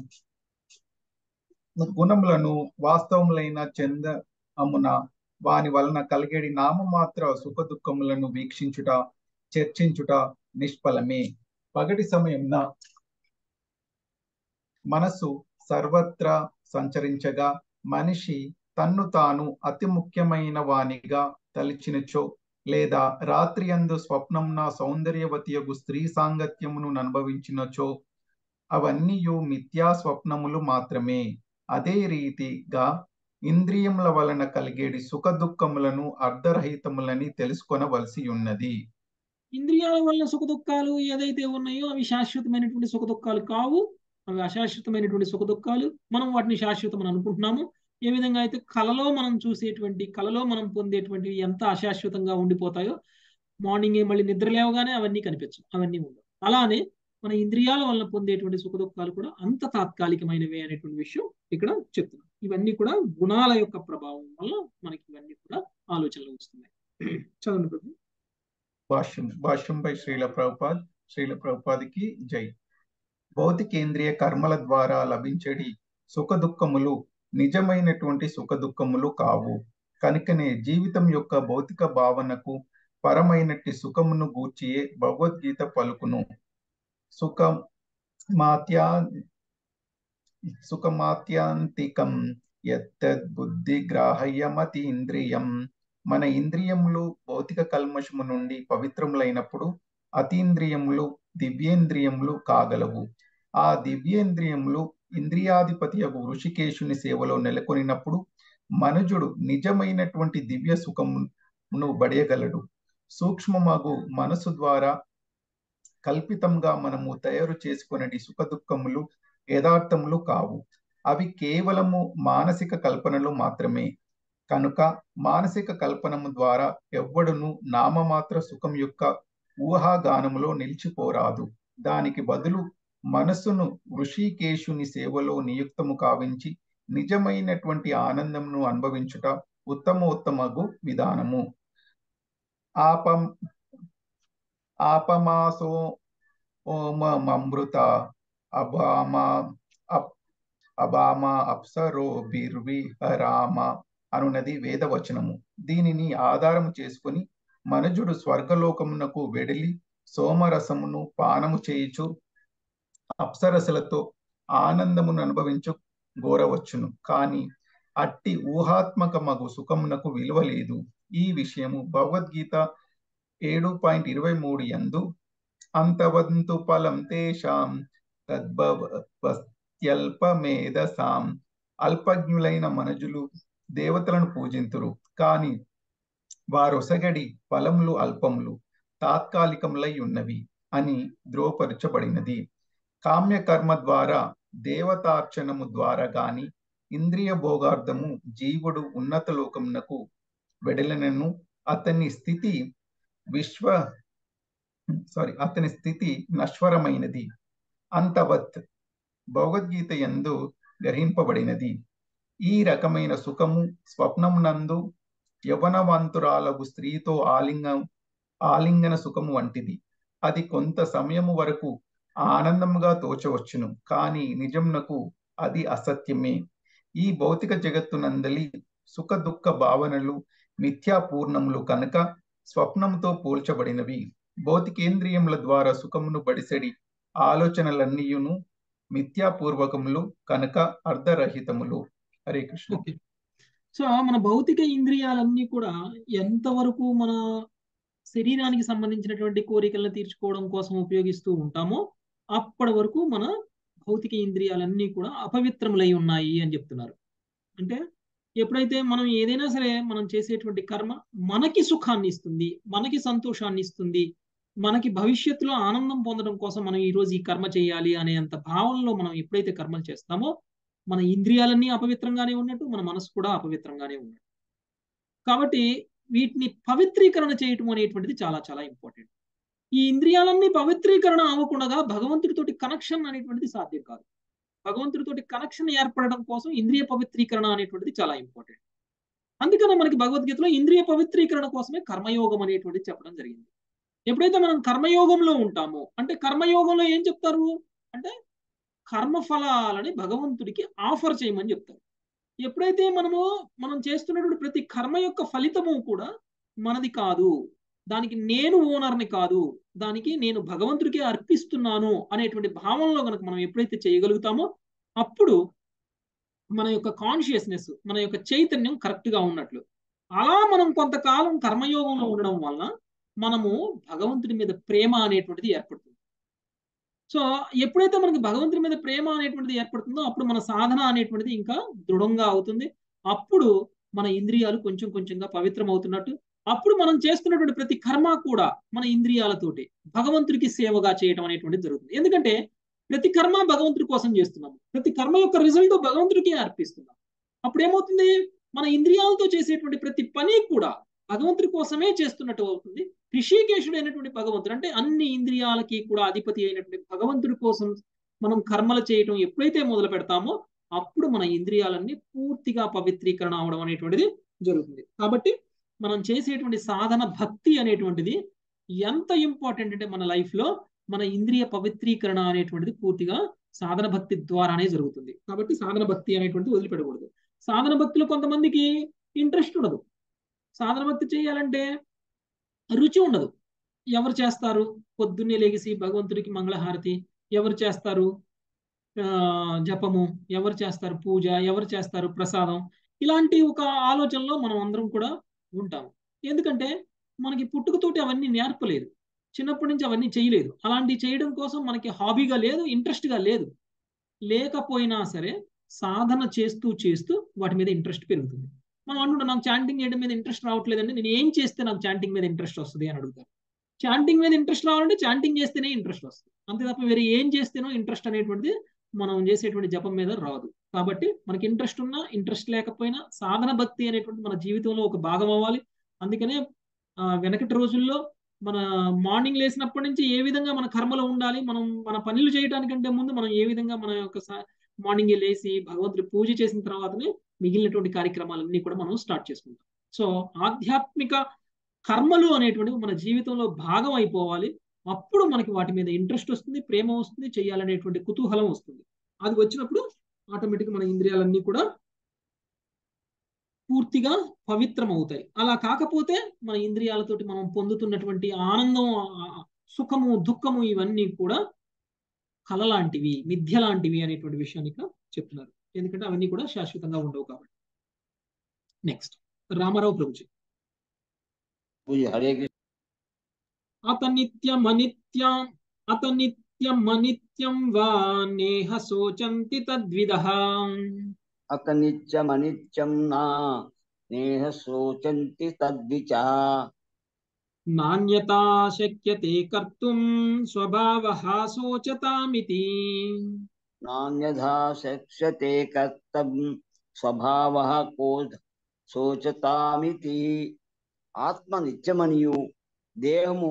గుణములను వాస్తవములైన చందమున వాని వలన కలిగేడి నామమాత్ర సుఖ దుఃఖములను వీక్షించుట చర్చించుట నిష్ఫలమే. పగటి సమయంన మనసు సర్వత్రా సంచరించగా మనిషి తన్ను తాను అతి ముఖ్యమైన వానిగా తలిచినచో లేదా రాత్రి అందు స్వప్నంన సౌందర్యవతియగు స్త్రీ సాంగత్యమును అనుభవించినచో అవన్నీయు మిథ్యా స్వప్నములు మాత్రమే. అదే రీతిగా ఇంద్రియముల వలన కలిగేడి సుఖ దుఃఖములను అర్ధరహితములని తెలుసుకొనవలసి ఉన్నది. ఇంద్రియాల వల్ల సుఖ దుఃఖాలు ఏదైతే ఉన్నాయో అవి శాశ్వతమైనటువంటి సుఖ దుఃఖాలు కావు, అవి అశాశ్వతమైనటువంటి సుఖ దుఃఖాలు. మనం వాటిని శాశ్వతం అని అనుకుంటున్నాము. ఏ విధంగా అయితే కలలో మనం చూసేటువంటి కలలో మనం పొందేటువంటివి ఎంత అశాశ్వతంగా ఉండిపోతాయో మార్నింగ్ మళ్ళీ నిద్ర లేవగానే అవన్నీ కనిపించవు, అవన్నీ ఉండవు. అలానే మన ఇంద్రియాల వల్ల పొందేటువంటి సుఖ దుఃఖాలు కూడా అంత తాత్కాలికమైనవే అనేటువంటి విషయం ఇక్కడ చెప్తున్నాం. ఇవన్నీ కూడా గుణాల యొక్క ప్రభావం వల్ల మనకి ఇవన్నీ కూడా ఆలోచనలు వస్తున్నాయి. చదవండి ప్రభు. భాష్యంపై శ్రీల ప్రభుపాదికి జై. భౌతికేంద్రియ కర్మల ద్వారా లభించేది సుఖ దుఃఖములు నిజమైనటువంటి సుఖ దుఃఖములు కావు. కనుకనే జీవితం యొక్క భౌతిక భావనకు పరమైనట్టి సుఖమును గూర్చియే భగవద్గీత పలుకును. సుఖమాత్యాంతికం యత్తద్బుద్ధి గ్రాహ్యమతి ఇంద్రియం. మన ఇంద్రియములు భౌతిక కల్మషము నుండి పవిత్రములైనప్పుడు అతీంద్రియములు దివ్యేంద్రియములు కాగలవు. ఆ దివ్యేంద్రియములు ఇంద్రియాధిపతి ఋషికేశుని సేవలో నెలకొనినప్పుడు మనుజుడు నిజమైనటువంటి దివ్య సుఖమును బడయగలడు. సూక్ష్మమగు మనసు ద్వారా కల్పితంగా మనము తయారు చేసుకునే సుఖ దుఃఖములు యథార్థములు కావు. అవి కేవలము మానసిక కల్పనలు మాత్రమే. కనుక మానసిక కల్పనము ద్వారా ఎవ్వడును నామమాత్ర సుఖం యొక్క ఊహాగానములో నిలిచిపోరాదు. దానికి బదులు మనస్సును ఋషికేశుని సేవలో నియుక్తము కావించి నిజమైనటువంటి ఆనందమును అనుభవించుట ఉత్తమోత్తమగు విధానము. ఆపమాసో ఓమమృత అభామ అప్సరో బిర్విహరామ అనున్నది వేదవచనము. దీనిని ఆధారము చేసుకుని మనుజుడు స్వర్గలోకమునకు వెడలి సోమరసమును పానము చేయుచు అప్సరసలతో ఆనందమును అనుభవించు గోరవచ్చును. కానీ అట్టి ఊహాత్మకమగు సుఖమునకు విలువ లేదు. ఈ విషయము భగవద్గీత 7.23 యందు అంతవంతు ఫలం తేషాం తద్భవత్యల్పమేధసాం. అల్పజ్ఞులైన మనుజులు దేవతలను పూజింతురు, కానీ వారొసగడి ఫలములు అల్పములు, తాత్కాలికములై ఉన్నవి అని ధ్రువపరచబడినది. కామ్యకర్మ ద్వారా, దేవతార్చనము ద్వారా గాని ఇంద్రియ భోగార్థము జీవుడు ఉన్నత లోకమునకు వెడలనను అతని స్థితి నశ్వరమైనది. అంతవత్ భగవద్గీత యందు గ్రహింపబడినది. ఈ రకమైన సుఖము స్వప్నమునందు యవనవంతురాలగు స్త్రీతో ఆలింగన సుఖము వంటిది. అది కొంత సమయము వరకు ఆనందముగా తోచవచ్చును, కానీ నిజమునకు అది అసత్యమే. ఈ భౌతిక జగత్తునందలి సుఖ దుఃఖ భావనలు మిథ్యాపూర్ణములు కనుక స్వప్నముతో పోల్చబడినవి. భౌతికేంద్రియముల ద్వారా సుఖమును బడిసెడి ఆలోచనలన్నీయును మిథ్యాపూర్వకములు కనుక అర్ధరహితములు. హరే కృష్ణ. ఓకే. సో మన భౌతిక ఇంద్రియాలన్నీ కూడా ఎంతవరకు మన శరీరానికి సంబంధించినటువంటి కోరికలను తీర్చుకోవడం కోసం ఉపయోగిస్తూ ఉంటామో అప్పటి వరకు మన భౌతిక ఇంద్రియాలన్నీ కూడా అపవిత్రములై ఉన్నాయి అని చెప్తున్నారు. అంటే ఎప్పుడైతే మనం ఏదైనా సరే మనం చేసేటువంటి కర్మ మనకి సుఖాన్ని ఇస్తుంది, మనకి సంతోషాన్ని ఇస్తుంది, మనకి భవిష్యత్తులో ఆనందం పొందడం కోసం మనం ఈరోజు ఈ కర్మ చేయాలి అనేంత భావనలో మనం ఎప్పుడైతే కర్మలు చేస్తామో మన ఇంద్రియాలన్నీ అపవిత్రంగానే ఉన్నట్టు, మన మనసు కూడా అపవిత్రంగానే ఉన్నట్టు. కాబట్టి వీటిని పవిత్రీకరణ చేయటం అనేటువంటిది చాలా చాలా ఇంపార్టెంట్. ఈ ఇంద్రియాలన్నీ పవిత్రీకరణ అవ్వకుండా భగవంతుడితోటి కనెక్షన్ అనేటువంటిది సాధ్యం కాదు. భగవంతుడితోటి కనెక్షన్ ఏర్పడడం కోసం ఇంద్రియ పవిత్రీకరణ అనేటువంటిది చాలా ఇంపార్టెంట్. అందుకనే మనకి భగవద్గీతలో ఇంద్రియ పవిత్రీకరణ కోసమే కర్మయోగం అనేటువంటిది చెప్పడం జరిగింది. ఎప్పుడైతే మనం కర్మయోగంలో ఉంటామో, అంటే కర్మయోగంలో ఏం చెప్తారు అంటే కర్మఫలాలని భగవంతుడికి ఆఫర్ చేయమని చెప్తారు. ఎప్పుడైతే మనం చేస్తున్నటువంటి ప్రతి కర్మ యొక్క ఫలితము కూడా మనది కాదు, దానికి నేను ఓనర్ని కాదు, దానికి నేను భగవంతుడికే అర్పిస్తున్నాను అనేటువంటి భావనలో కనుక మనం ఎప్పుడైతే చేయగలుగుతామో అప్పుడు మన యొక్క కాన్షియస్నెస్, మన యొక్క చైతన్యం కరెక్ట్గా ఉన్నట్లు. అలా మనం కొంతకాలం కర్మయోగంలో ఉండడం వలన మనము భగవంతుడి మీద ప్రేమ అనేటువంటిది ఏర్పడుతుంది. సో ఎప్పుడైతే మనకి భగవంతుడి మీద ప్రేమ అనేటువంటిది ఏర్పడుతుందో అప్పుడు మన సాధన అనేటువంటిది ఇంకా దృఢంగా అవుతుంది. అప్పుడు మన ఇంద్రియాలు కొంచెం కొంచెంగా పవిత్రం అవుతున్నట్టు, అప్పుడు మనం చేస్తున్నటువంటి ప్రతి కర్మ కూడా మన ఇంద్రియాలతోటి భగవంతుడికి సేవగా చేయడం అనేటువంటిది జరుగుతుంది. ఎందుకంటే ప్రతి కర్మ భగవంతుడి కోసం చేస్తున్నాము, ప్రతి కర్మ యొక్క రిజల్ట్ భగవంతుడికి అర్పిస్తున్నాం. అప్పుడు ఏమవుతుంది, మన ఇంద్రియాలతో చేసేటువంటి ప్రతి పని కూడా భగవంతుడి కోసమే చేస్తున్నట్టు అవుతుంది. ఋషికేశుడు అయినటువంటి భగవంతుడు, అంటే అన్ని ఇంద్రియాలకి కూడా అధిపతి అయినటువంటి భగవంతుడి కోసం మనం కర్మలు చేయటం ఎప్పుడైతే మొదలు పెడతామో అప్పుడు మన ఇంద్రియాలన్నీ పూర్తిగా పవిత్రీకరణ అవడం అనేటువంటిది జరుగుతుంది. కాబట్టి మనం చేసేటువంటి సాధన భక్తి అనేటువంటిది ఎంత ఇంపార్టెంట్ అంటే మన లైఫ్లో మన ఇంద్రియ పవిత్రీకరణ అనేటువంటిది పూర్తిగా సాధన భక్తి ద్వారానే జరుగుతుంది. కాబట్టి సాధన భక్తి అనేటువంటిది వదిలిపెట్టకూడదు. సాధన భక్తిలో కొంతమందికి ఇంట్రెస్ట్ ఉండదు. సాధన భక్తి చేయాలంటే రుచి ఉండదు. ఎవరు చేస్తారు పొద్దున్నే లేగిసి భగవంతుడికి మంగళహారతి, ఎవరు చేస్తారు జపము, ఎవరు చేస్తారు పూజ, ఎవరు చేస్తారు ప్రసాదం, ఇలాంటి ఒక ఆలోచనలో మనం అందరం కూడా ఉంటాము. ఎందుకంటే మనకి పుట్టుకతోటి అవన్నీ నేర్పలేదు, చిన్నప్పటి నుంచి అవన్నీ చేయలేదు. అలాంటివి చేయడం కోసం మనకి హాబీగా లేదు, ఇంట్రెస్ట్గా లేదు. లేకపోయినా సరే సాధన చేస్తూ చేస్తూ వాటి మీద ఇంట్రెస్ట్ పెరుగుతుంది. మనం అంటుంటాం నాకు చాంటింగ్ చేయడం మీద ఇంట్రెస్ట్ రావట్లేదండి, నేను ఏం చేస్తే నాకు చాంటింగ్ మీద ఇంట్రెస్ట్ వస్తుంది అని అడుగుతారు. చాంటింగ్ మీద ఇంట్రెస్ట్ రావాలంటే చాంటింగ్ చేస్తేనే ఇంట్రెస్ట్ వస్తుంది, అంతే తప్ప వేరే ఏం చేస్తేనో ఇంట్రెస్ట్ అనేటువంటిది మనం చేసేటువంటి జపం మీద రాదు. కాబట్టి మనకి ఇంట్రెస్ట్ ఉన్నా ఇంట్రెస్ట్ లేకపోయినా సాధన భక్తి అనేటువంటి మన జీవితంలో ఒక భాగం అవ్వాలి. అందుకనే వెనకటి రోజుల్లో మన మార్నింగ్ లేసినప్పటి నుంచి ఏ విధంగా మన కర్మలో ఉండాలి, మనం మన పనులు చేయడానికంటే ముందు మనం ఏ విధంగా మన యొక్క మార్నింగ్ లేసి భగవంతుడి పూజ చేసిన తర్వాతనే మిగిలినటువంటి కార్యక్రమాలన్నీ కూడా మనం స్టార్ట్ చేసుకుంటాం. సో ఆధ్యాత్మిక కర్మలు అనేటువంటివి మన జీవితంలో భాగం అయిపోవాలి. అప్పుడు మనకి వాటి మీద ఇంట్రెస్ట్ వస్తుంది, ప్రేమ వస్తుంది, చేయాలనేటువంటి కుతూహలం వస్తుంది. అది వచ్చినప్పుడు ఆటోమేటిక్గా మన ఇంద్రియాలన్నీ కూడా పూర్తిగా పవిత్రం అవుతాయి. అలా కాకపోతే మన ఇంద్రియాలతోటి మనం పొందుతున్నటువంటి ఆనందం, సుఖము, దుఃఖము ఇవన్నీ కూడా కళ లాంటివి, మిథ్య లాంటివి అనేటువంటి విషయాన్ని ఇక్కడ చెప్తున్నారు. ఎందుకంటే అవన్నీ కూడా శాశ్వతంగా ఉండవు కాబట్టి. నెక్స్ట్ రామారావు ప్రభుజీ. హరే కృష్ణ. అతనిత్యమనిత్యం వా నేహ శోచంతి తద్విదః. అతనిత్యమనిత్యం నా నేహ శోచంతి తద్విచా. నాణ్యతా శక్యతే కర్తుం స్వభావః శోచతామితి. నాన్యథా శక్ష్యతే కర్తం స్వభావః శోచతామితి. ఆత్మ నిత్యమనియు దేహము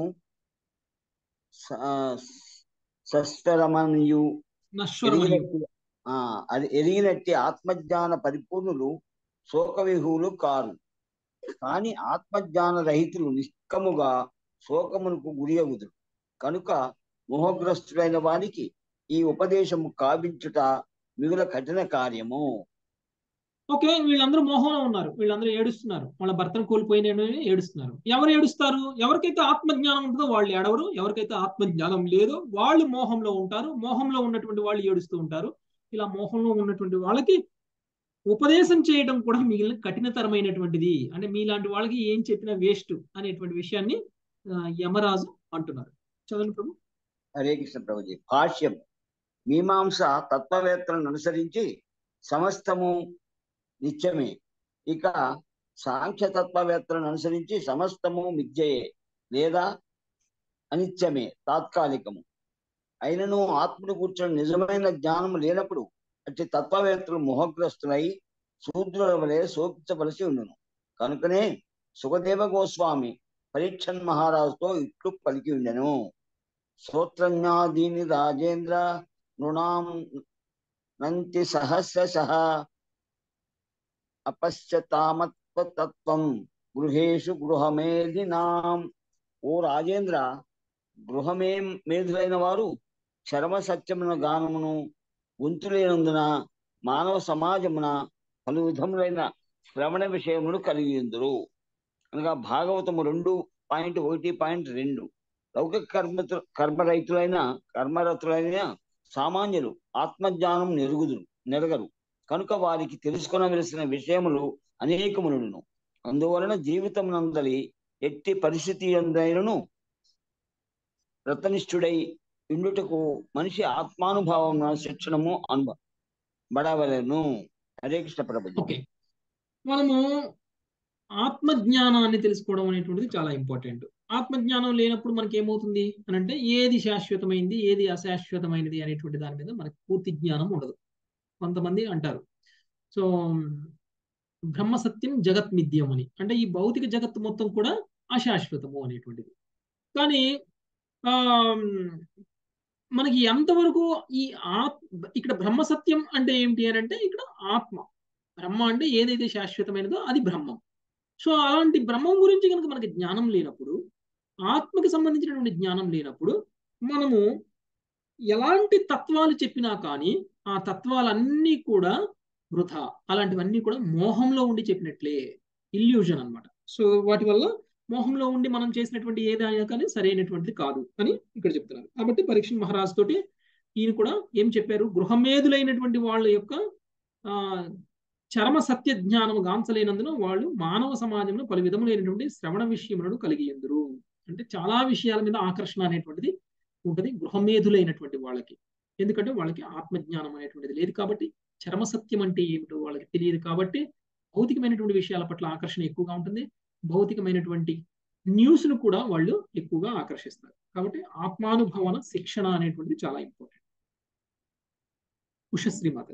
సస్వరమనియు నశ్వరమనియు. అది ఎరిగినట్టి ఆత్మజ్ఞాన పరిపూర్ణులు శోక విహువులు కారు. కానీ ఆత్మజ్ఞాన రహితులు నిష్కముగా శోకమునకు గురి అగుదురు. కనుక మోహగ్రస్తుడైన వారికి ఈ ఉపదేశము కావించుట మిగుల కఠిన కార్యము. ఓకే, వీళ్ళందరూ మోహంలో ఉన్నారు, వీళ్ళందరూ ఏడుస్తున్నారు, వాళ్ళ భర్తను కోల్పోయిన ఏడుస్తున్నారు. ఎవరు ఏడుస్తారు? ఎవరికైతే ఆత్మజ్ఞానం ఉంటుందో వాళ్ళు ఏడవరు, ఎవరికైతే ఆత్మజ్ఞానం లేదో వాళ్ళు మోహంలో ఉంటారు. మోహంలో ఉన్నటువంటి వాళ్ళు ఏడుస్తూ ఉంటారు. ఇలా మోహంలో ఉన్నటువంటి వాళ్ళకి ఉపదేశం చేయడం కూడా మిగిలిన కఠినతరమైనటువంటిది. అంటే మీలాంటి వాళ్ళకి ఏం చెప్పినా వేస్ట్ అనేటువంటి విషయాన్ని యమరాజు అంటున్నారు. చదవండి ప్రభు. హరే కృష్ణ ప్రభుజీ. భాష్యం. మీమాంస తత్వవేత్తలను అనుసరించి సమస్తము నిత్యమే. ఇక సాంఖ్య తత్వవేత్తలను అనుసరించి సమస్తము మిథ్యయే లేదా అనిత్యమే, తాత్కాలికము. అయినను ఆత్మను కూర్చొని నిజమైన జ్ఞానము లేనప్పుడు అట్టి తత్వవేత్తలు మోహగ్రస్తులై శూద్రుల వలె శోకించవలసి ఉండును. కనుకనే సుఖదేవ గోస్వామి పరీక్షన్ మహారాజుతో ఇట్లు పలికి ఉండెను. శ్రోత్రజ్ఞాదీని రాజేంద్ర నృణాం నంతి సహస్రశః అపశ్యతామత్వతత్వం గృహేషు గృహమేధినాం. ఓ రాజేంద్ర, గృహమే మేధులైన వారు చరమ సత్యమున గానమును వంతులేనందున మానవ సమాజమున పలు విధములైన శ్రవణ విషయమును కలిగి ఉందరు. అనగా భాగవతము 2.1.2. లౌకిక కర్మరతులైన సామాన్యులు ఆత్మజ్ఞానం నెరగరు. కనుక వారికి తెలుసుకొనవలసిన విషయములు అనేకములను. అందువలన జీవితం నందలి ఎట్టి పరిస్థితి అందైనను రతనిష్ఠుడై ఇండుటకు మనిషి ఆత్మానుభవం శిక్షణము బడవలను. హరే కృష్ణ ప్రభుజీ. ఓకే, మనము ఆత్మజ్ఞానాన్ని తెలుసుకోవడం అనేటువంటిది చాలా ఇంపార్టెంట్. ఆత్మజ్ఞానం లేనప్పుడు మనకి ఏమవుతుంది అని అంటే ఏది శాశ్వతమైంది, ఏది అశాశ్వతమైనది అనేటువంటి దాని మీద మనకి పూర్తి జ్ఞానం ఉండదు. కొంతమంది అంటారు, సో బ్రహ్మ సత్యం జగత్ మిథ్యం అని, అంటే ఈ భౌతిక జగత్తు మొత్తం కూడా అశాశ్వతము అనేటువంటిది. కానీ ఆ మనకి ఎంతవరకు ఈ ఇక్కడ బ్రహ్మ సత్యం అంటే ఏమిటి అని అంటే ఇక్కడ ఆత్మ, బ్రహ్మ అంటే ఏదైతే శాశ్వతమైనదో అది బ్రహ్మం. సో అలాంటి బ్రహ్మం గురించి కనుక మనకి జ్ఞానం లేనప్పుడు, ఆత్మకి సంబంధించినటువంటి జ్ఞానం లేనప్పుడు, మనము ఎలాంటి తత్వాలు చెప్పినా కానీ ఆ తత్వాలన్నీ కూడా వృథా. అలాంటివన్నీ కూడా మోహంలో ఉండి చెప్పినట్లే, ఇల్యూజన్ అన్నమాట. సో వాటి వల్ల మోహంలో ఉండి మనం చేసినటువంటి ఏదైనా కానీ సరైనటువంటిది కాదు అని ఇక్కడ చెప్తున్నారు. కాబట్టి పరీక్ష మహారాజు తోటి ఈయన కూడా ఏం చెప్పారు, గృహమేధులైనటువంటి వాళ్ళ యొక్క చరమ సత్య జ్ఞానం గాంచలేనందున వాళ్ళు మానవ సమాజంలో పలు విధములైనటువంటి శ్రవణ విషయములను కలిగి ఎందురు. అంటే చాలా విషయాల మీద ఆకర్షణ అనేటువంటిది ఉంటుంది గృహమేధులైనటువంటి వాళ్ళకి. ఎందుకంటే వాళ్ళకి ఆత్మజ్ఞానం అనేటువంటిది లేదు కాబట్టి, చరమ సత్యం అంటే ఏమిటో వాళ్ళకి తెలియదు కాబట్టి భౌతికమైనటువంటి విషయాల పట్ల ఆకర్షణ ఎక్కువగా ఉంటుంది. భౌతికమైనటువంటి న్యూస్ ను కూడా వాళ్ళు ఎక్కువగా ఆకర్షిస్తారు. కాబట్టి ఆత్మానుభవన శిక్షణ అనేటువంటిది చాలా ఇంపార్టెంట్. ఉషశ్రీ మాత.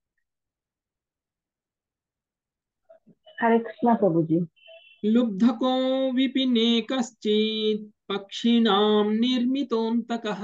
హరే కృష్ణ ప్రభుజీ. లుబ్ధకో విపినే కశ్చిత్ పక్షిణాం నిర్మితోంతకః.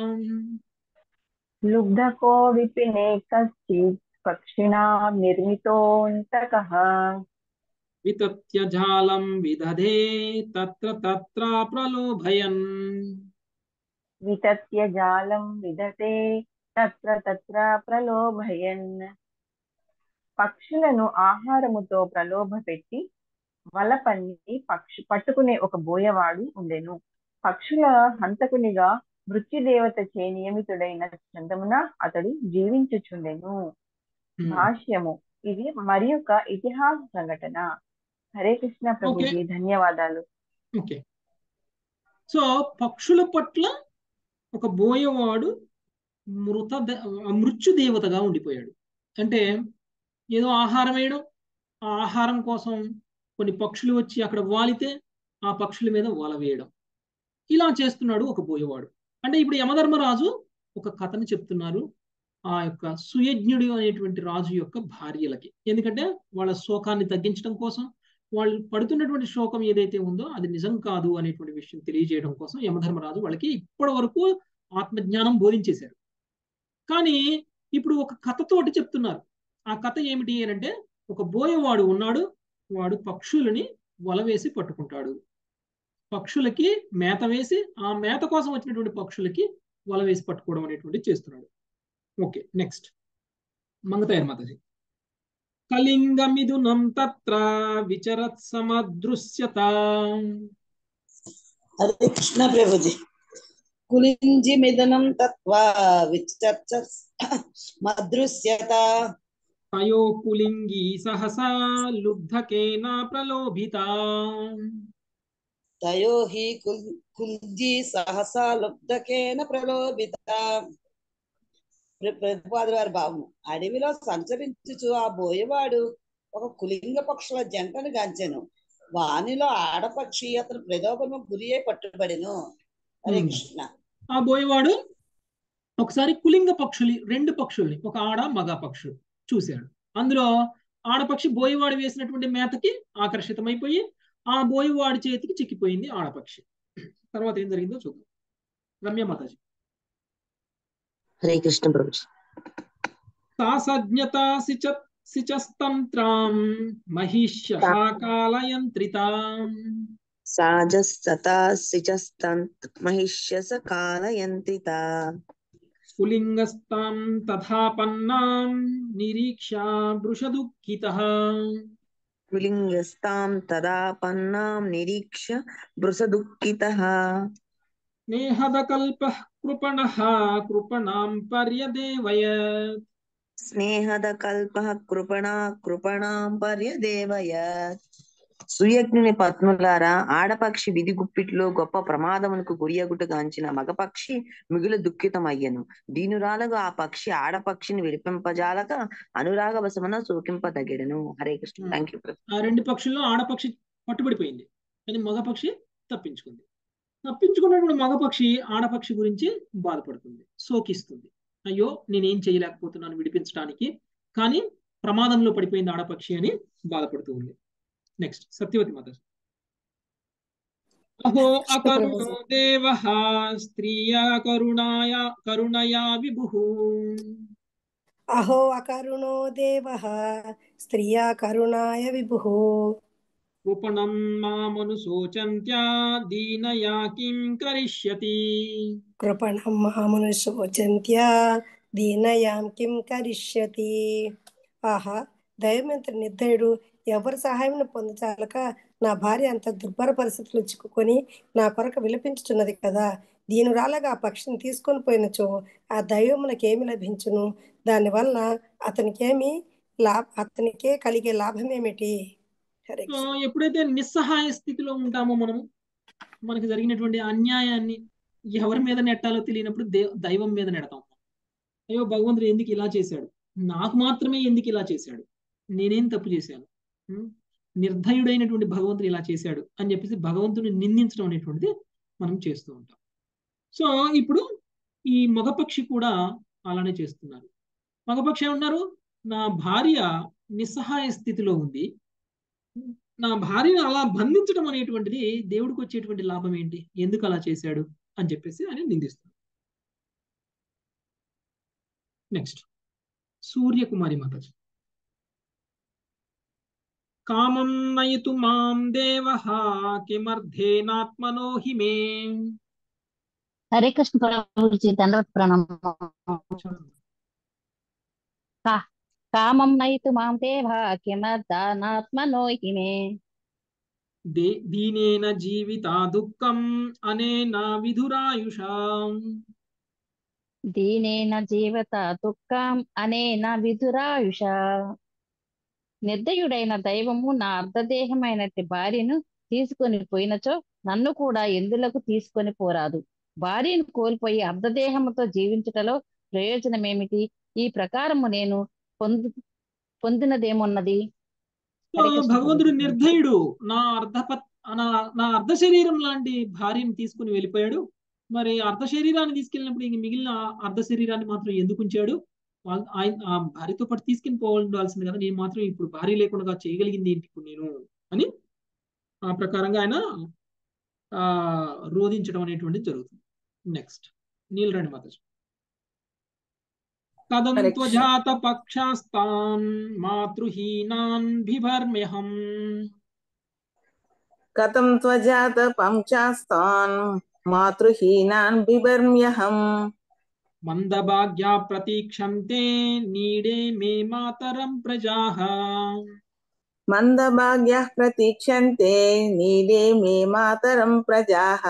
లుబ్ధకో విపినే కశ్చిత్ పక్షిణాం నిర్మితోంతకః. వితత్య జాలం విదధే తత్ర తత్ర ప్రలోభయన్. వితత్య జాలం విదతే తత్ర తత్ర ప్రలోభయన్. పక్షులను ఆహారముతో ప్రలోభపెట్టి వల పన్ని పట్టుకునే ఒక బోయవాడు ఉండెను. పక్షుల హంతకునిగా మృత్యుదేవత చే నియమితుడైన చందమున అతడు జీవించుచుండెను. భాష్యము. ఇది మరి ఒక ఇతిహాస సంఘటన. హరే కృష్ణ ప్రభుజీ, ధన్యవాదాలు. ఓకే. సో పక్షుల పట్ల ఒక బోయవాడు మృత్యుదేవతగా ఉండిపోయాడు. అంటే ఏదో ఆహారం వేయడం, ఆ ఆహారం కోసం కొన్ని పక్షులు వచ్చి అక్కడ వాలితే ఆ పక్షుల మీద వల వేయడం, ఇలా చేస్తున్నాడు ఒక బోయవాడు. అంటే ఇప్పుడు యమధర్మరాజు ఒక కథని చెప్తున్నారు ఆ యొక్క సుయజ్ఞుడు అనేటువంటి రాజు యొక్క భార్యలకి. ఎందుకంటే వాళ్ళ శోకాన్ని తగ్గించడం కోసం, వాళ్ళు పడుతున్నటువంటి శోకం ఏదైతే ఉందో అది నిజం కాదు అనేటువంటి విషయం తెలియజేయడం కోసం యమధర్మరాజు వాళ్ళకి ఇప్పటి వరకు ఆత్మజ్ఞానం బోధించేశారు. కానీ ఇప్పుడు ఒక కథతోటి చెప్తున్నారు. ఆ కథ ఏమిటి అంటే, ఒక బోయవాడు ఉన్నాడు, వాడు పక్షులని వల వేసి పట్టుకుంటాడు. పక్షులకి మేత వేసి ఆ మేత కోసం వచ్చినటువంటి పక్షులకి వల వేసి పట్టుకోవడం అనేటువంటి చేస్తున్నాడు. Okay, next Mangathayar Mataji. కలింగమిదునం తత్ర విచరత్ సమదృశ్యత. హరే కృష్ణ ప్రభుజీ. కులింజి మిదనం తత్వా విచర్చ మదృశ్యత. తయో కులింగి సహసా లుబ్ధకేన ప్రలోభిత. తయో హి కుల్జి సహసా లుబ్ధకేన ప్రలోభిత. ప్రభుపాదుల వారి భావము. అడవిలో సంచరించుచు ఆ బోయవాడు ఒక కులింగ పక్షుల జంటను గాంచెను. వానిలో ఆడపక్షి అతను ప్రలోభము గురి అయి పట్టుబడెను. హరే కృష్ణ. ఆ బోయవాడు ఒకసారి కులింగ పక్షులు, రెండు పక్షుల్ని, ఒక ఆడ మగ పక్షులు చూశాడు. అందులో ఆడపక్షి బోయవాడు వేసినటువంటి మేతకి ఆకర్షితమైపోయి ఆ బోయవాడి చేతికి చిక్కిపోయింది ఆడపక్షి. తర్వాత ఏం జరిగిందో చూద్దాం. రమ్య మాతాజీ. హరే కృష్ణ ప్రభుజీ. సాసజ్ఞత సిచస్తంత్రాం మహిష్యః కాలయంత్రితాం. సాజస్తతా సిచస్తంత్ మహిష్యస కాలయంత్రిత. పులింగస్తాం తథాపన్నాం నిరీక్ష్య వృషదుఃఖితః. పులింగస్తాం తదాపన్నాం నిరీక్ష్య వృషదుఃఖితః. స్నేహదకల్పః కృపణః కృపణాం పర్యదేవయత్. స్నేహదకల్పః కృపణాం పర్యదేవయత్. సుయజ్ఞుని పత్నులారా, ఆడపక్షి విధి గుప్పిట్లో గొప్ప ప్రమాదమునకు గురియగుట గాంచిన మగపక్షి మిగులు దుఃఖితమయ్యను. దీనురాలుగా ఆ పక్షి ఆడపక్షిని విడిపింపజాలక అనురాగవశమున సోకింపదగెడను. హరే కృష్ణ. Thank you. ఆ రెండు పక్షుల్లో ఆడపక్షి పట్టుబడిపోయింది, కానీ మగపక్షి తప్పించుకుంది. తప్పించుకున్నప్పుడు మగపక్షి ఆడపక్షి గురించి బాధపడుతుంది, శోకిస్తుంది. అయ్యో నేనేం చేయలేకపోతున్నాను విడిపించడానికి, కానీ ప్రమాదంలో పడిపోయింది ఆడపక్షి అని బాధపడుతూ ఉంది. నెక్స్ట్ సత్యవతి మాత. అహో అకరుణో దేవః స్త్రియా కరుణయా విభుః. అహో అకరుణో దేవః స్త్రియా కరుణాయ విభుః. కృపణం మామనుశోచంత్యా దీనయా కిం కరిష్యతి. కృపణం మామనుశోచంత్యా దీనయాం కిం కరిష్యతి. ఆహా, దైవమంత నిర్దయుడు, ఎవరి సహాయం పొందచాలక నా భార్య అంత దుర్భర పరిస్థితులు చిక్కుకొని నా కొరకు విలపించుచున్నది కదా. దీనురాలగా ఆ పక్షిని తీసుకొని పోయినచో ఆ దైవమునకేమి లభించును? దానివల్ల అతనికే కలిగే లాభం ఏమిటి? ఎప్పుడైతే నిస్సహాయ స్థితిలో ఉంటామో మనకి జరిగినటువంటి అన్యాయాన్ని ఎవరి మీద నెట్టాలో తెలియనప్పుడు దైవం మీద నెడతాం. అయ్యో భగవంతుడు ఎందుకు ఇలా చేశాడు, నాకు మాత్రమే ఎందుకు ఇలా చేశాడు, నేనేం తప్పు చేశాను, నిర్దయుడైనటువంటి భగవంతుడు ఇలా చేశాడు అని చెప్పేసి భగవంతుని నిందించడం అనేటువంటిది మనం చేస్తూ ఉంటాం. సో ఇప్పుడు ఈ మగపక్షి కూడా అలానే చేస్తున్నారు. మగపక్షి ఏమన్నారు, నా భార్య నిస్సహాయ స్థితిలో ఉంది, నా భార్యను అలా బంధించడం అనేటువంటిది దేవుడికి వచ్చేటువంటి లాభం ఏంటి, ఎందుకు అలా చేశాడు అని చెప్పేసి ఆయన నిందిస్తారు. నెక్స్ట్ సూర్యకుమారి మాతాజీ. కామం నయతు మాం దేవః కిమర్థేనాత్మనో హి మే. హరే కృష్ణ ప్రభుజీ, దండవత్ ప్రణామం. కామం నైతు మాం దేవ కిమర్థానాత్మనో హిమే. దీనేన జీవిత దుఃఖం అనేన విధురాయుషా. దీనేన జీవత దుఃఖం అనేన విధురాయుష. నిర్దయుడైన దైవము నా అర్ధదేహమైనట్టి భార్యను తీసుకొని పోయినచో నన్ను కూడా ఎందులకు తీసుకొని పోరాదు. భార్యను కోల్పోయి అర్ధదేహముతో జీవించుటలో ప్రయోజనమేమిటి? ఈ ప్రకారము నేను పొందినదేమున్నది? హరే కృష్ణ భగవంతుడు ప్రభుజీ. నిర్దయుడు. నా అర్ధ శరీరం లాంటి భార్యను తీసుకుని వెళ్ళిపోయాడు. మరి అర్ధ శరీరాన్ని తీసుకెళ్ళినప్పుడు ఇంక మిగిలిన అర్ధ శరీరాన్ని మాత్రం ఎందుకు ఉంచాడు? ఆయన ఆ భార్యతో పాటు తీసుకుని పోవాల్సింది కదా, నేను మాత్రం ఇప్పుడు భార్య లేకుండా చేయగలిగింది ఏంటి ఇప్పుడు నేను అని ఆ ప్రకారంగా ఆయన రోధించడం అనేటువంటిది జరుగుతుంది. నెక్స్ట్ నీలరాణి మాతాజీ. కథం త్వజాత పక్షాస్తాన్ మాతృహీనాన్ బిభర్మ్యహం. కథం త్వజాత పంచాస్తాన్ మాతృహీనాన్ బిభర్మ్యహం. మందభాగ్యా ప్రతీక్షంతే నీడే మే మాతరం ప్రజాః. మందభాగ్యః ప్రతీక్షంతే నీడే మే మాతరం ప్రజాః.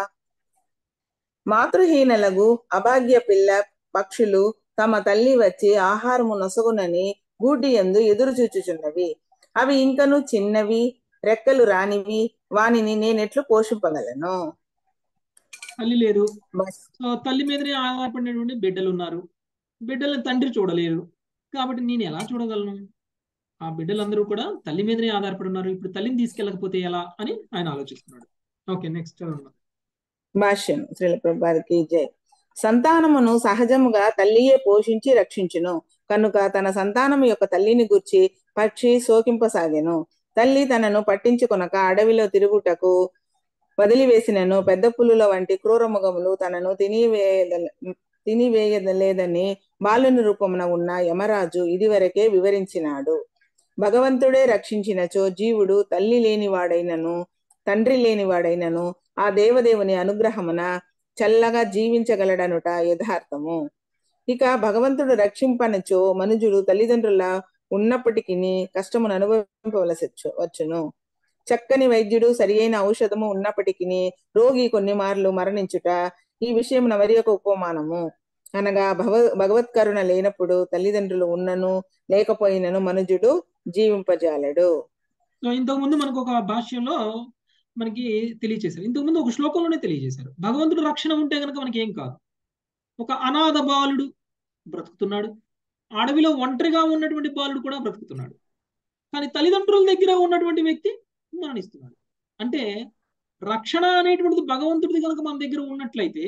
మాతృహీనలకు అభాగ్య పిల్ల పక్షులు తమ తల్లి వచ్చి ఆహారము నొసగునని గూటియందు ఎదురు చూచుచున్నవి. అవి ఇంకను చిన్నవి, రెక్కలు రానివి. వానిని నేనెట్లు పోషింపగలను? తల్లి లేదు, సో తల్లి మీదనే ఆధారపడినటువంటి బిడ్డలు ఉన్నారు. బిడ్డలను తండ్రి చూడలేరు, కాబట్టి నేను ఎలా చూడగలను? ఆ బిడ్డలందరూ కూడా తల్లి మీదనే ఆధారపడి ఉన్నారు. ఇప్పుడు తల్లిని తీసుకెళ్ళకపోతే ఎలా అని ఆయన ఆలోచిస్తున్నాడు. ఓకే, నెక్స్ట్ భాష్యం. శ్రీల ప్రభుపాదకి జై. సంతానమును సహజముగా తల్లియే పోషించి రక్షించును కనుక తన సంతానము యొక్క తల్లిని గూర్చి పక్షి శోకింపసాగెను. తల్లి తనను పట్టించుకొనక అడవిలో తిరుగుటకు వదిలివేసినను పెద్ద పులుల వంటి క్రూరముఖములు తనను తినివేయలేదని బాలుని రూపమున ఉన్న యమరాజు ఇదివరకే వివరించినాడు. భగవంతుడే రక్షించినచో జీవుడు తల్లి లేనివాడైనను తండ్రి లేనివాడైనను ఆ దేవదేవుని అనుగ్రహమున చల్లగా జీవించగలడనుట యథార్థము. ఇక భగవంతుడు రక్షింపనచో మనుజుడు తల్లిదండ్రుల ఉన్నప్పటికీ కష్టమును అనుభవింపవలసి వచ్చును. చక్కని వైద్యుడు సరి అయిన ఔషధము ఉన్నప్పటికీ రోగి కొన్ని మార్లు మరణించుట ఈ విషయం మరి ఒక ఉపమానము. అనగా భగవత్కరుణ లేనప్పుడు తల్లిదండ్రులు ఉన్నను లేకపోయినను మనుజుడు జీవింపజాలడు. ఇంతకుముందు మనకు ఒక భాష్యంలో మనకి తెలియజేశారు, ఇంతకుముందు ఒక శ్లోకంలోనే తెలియజేశారు. భగవంతుడు రక్షణ ఉంటే కనుక మనకి ఏం కాదు. ఒక అనాథ బాలుడు బ్రతుకుతున్నాడు, అడవిలో ఒంటరిగా ఉన్నటువంటి బాలుడు కూడా బ్రతుకుతున్నాడు, కానీ తల్లిదండ్రుల దగ్గర ఉన్నటువంటి వ్యక్తి మరణిస్తున్నాడు. అంటే రక్షణ అనేటువంటిది భగవంతుడిది కనుక మన దగ్గర ఉన్నట్లయితే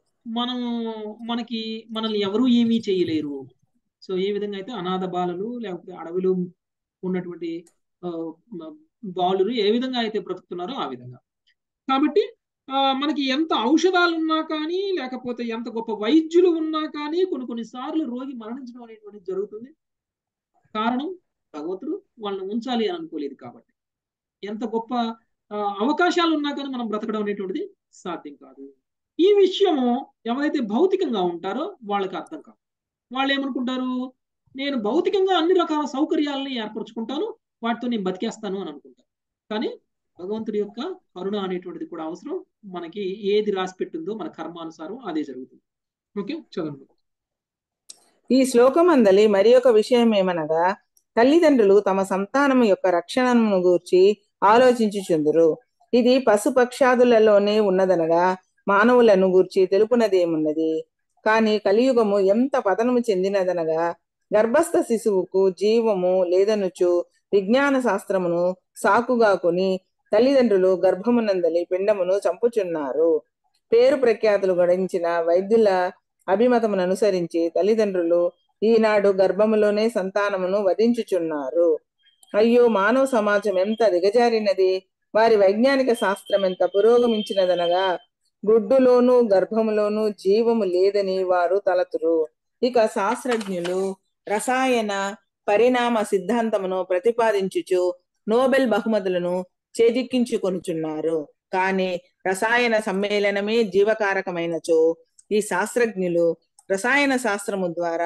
మనల్ని ఎవరూ ఏమీ చేయలేరు. సో ఏ విధంగా అయితే అనాథ బాలలు లేకపోతే అడవిలో ఉన్నటువంటి బాలురు ఏ విధంగా అయితే బ్రతుకుతున్నారో ఆ విధంగా. కాబట్టి మనకి ఎంత ఔషధాలు ఉన్నా కానీ లేకపోతే ఎంత గొప్ప వైద్యులు ఉన్నా కానీ కొన్నిసార్లు రోగి మరణించడం అనేటువంటిది జరుగుతుంది. కారణం భగవంతుడు వాళ్ళని ఉంచాలి అని అనుకోలేదు కాబట్టి. ఎంత గొప్ప అవకాశాలు ఉన్నా కానీ మనం బ్రతకడం అనేటువంటిది సాధ్యం కాదు. ఈ విషయము ఎవరైతే భౌతికంగా ఉంటారో వాళ్ళకి అర్థం కాదు. వాళ్ళు ఏమనుకుంటారు, నేను భౌతికంగా అన్ని రకాల సౌకర్యాలని ఏర్పరచుకుంటాను, వాటితో నేను బతికేస్తాను అని అనుకుంటాను. కానీ భగవంతుడి యొక్క కరుణ అనేటువంటిది కూడా అవసరం. మనకి ఏది రాసి పెట్టిందో మన కర్మానుసారం అదే జరుగుతుంది. ఓకే, చదవండి. ఈ శ్లోకమందలి మరి ఒక విషయం ఏమనగా, తల్లిదండ్రులు తమ సంతానము యొక్క రక్షణను గూర్చి ఆలోచించుచుందురు. ఇది పశుపక్షాదులలోనే ఉన్నదనగా మానవులను గూర్చి తెలుపునదేమున్నది. కానీ కలియుగము ఎంత పతనము చెందినదనగా గర్భస్థ శిశువుకు జీవము లేదనుచు విజ్ఞాన శాస్త్రమును సాకుగా కొని తల్లిదండ్రులు గర్భమునందలి పిండమును చంపుచున్నారు. పేరు ప్రఖ్యాతులు గడించిన వైద్యుల అభిమతమును అనుసరించి తల్లిదండ్రులు ఈనాడు గర్భములోనే సంతానమును వధించుచున్నారు. అయ్యో, మానవ సమాజం ఎంత దిగజారినది! వారి వైజ్ఞానిక శాస్త్రం ఎంత పురోగమించినదనగా గుడ్డులోను గర్భములోను జీవము లేదని వారు తలతురు. ఇక శాస్త్రజ్ఞులు రసాయన పరిణామ సిద్ధాంతమును ప్రతిపాదించుచు నోబెల్ బహుమతులను చేజిక్కించుకొనుచున్నారు. కానీ రసాయన సమ్మేళనమే జీవకారకమైనచో ఈ శాస్త్రజ్ఞులు రసాయన శాస్త్రము ద్వారా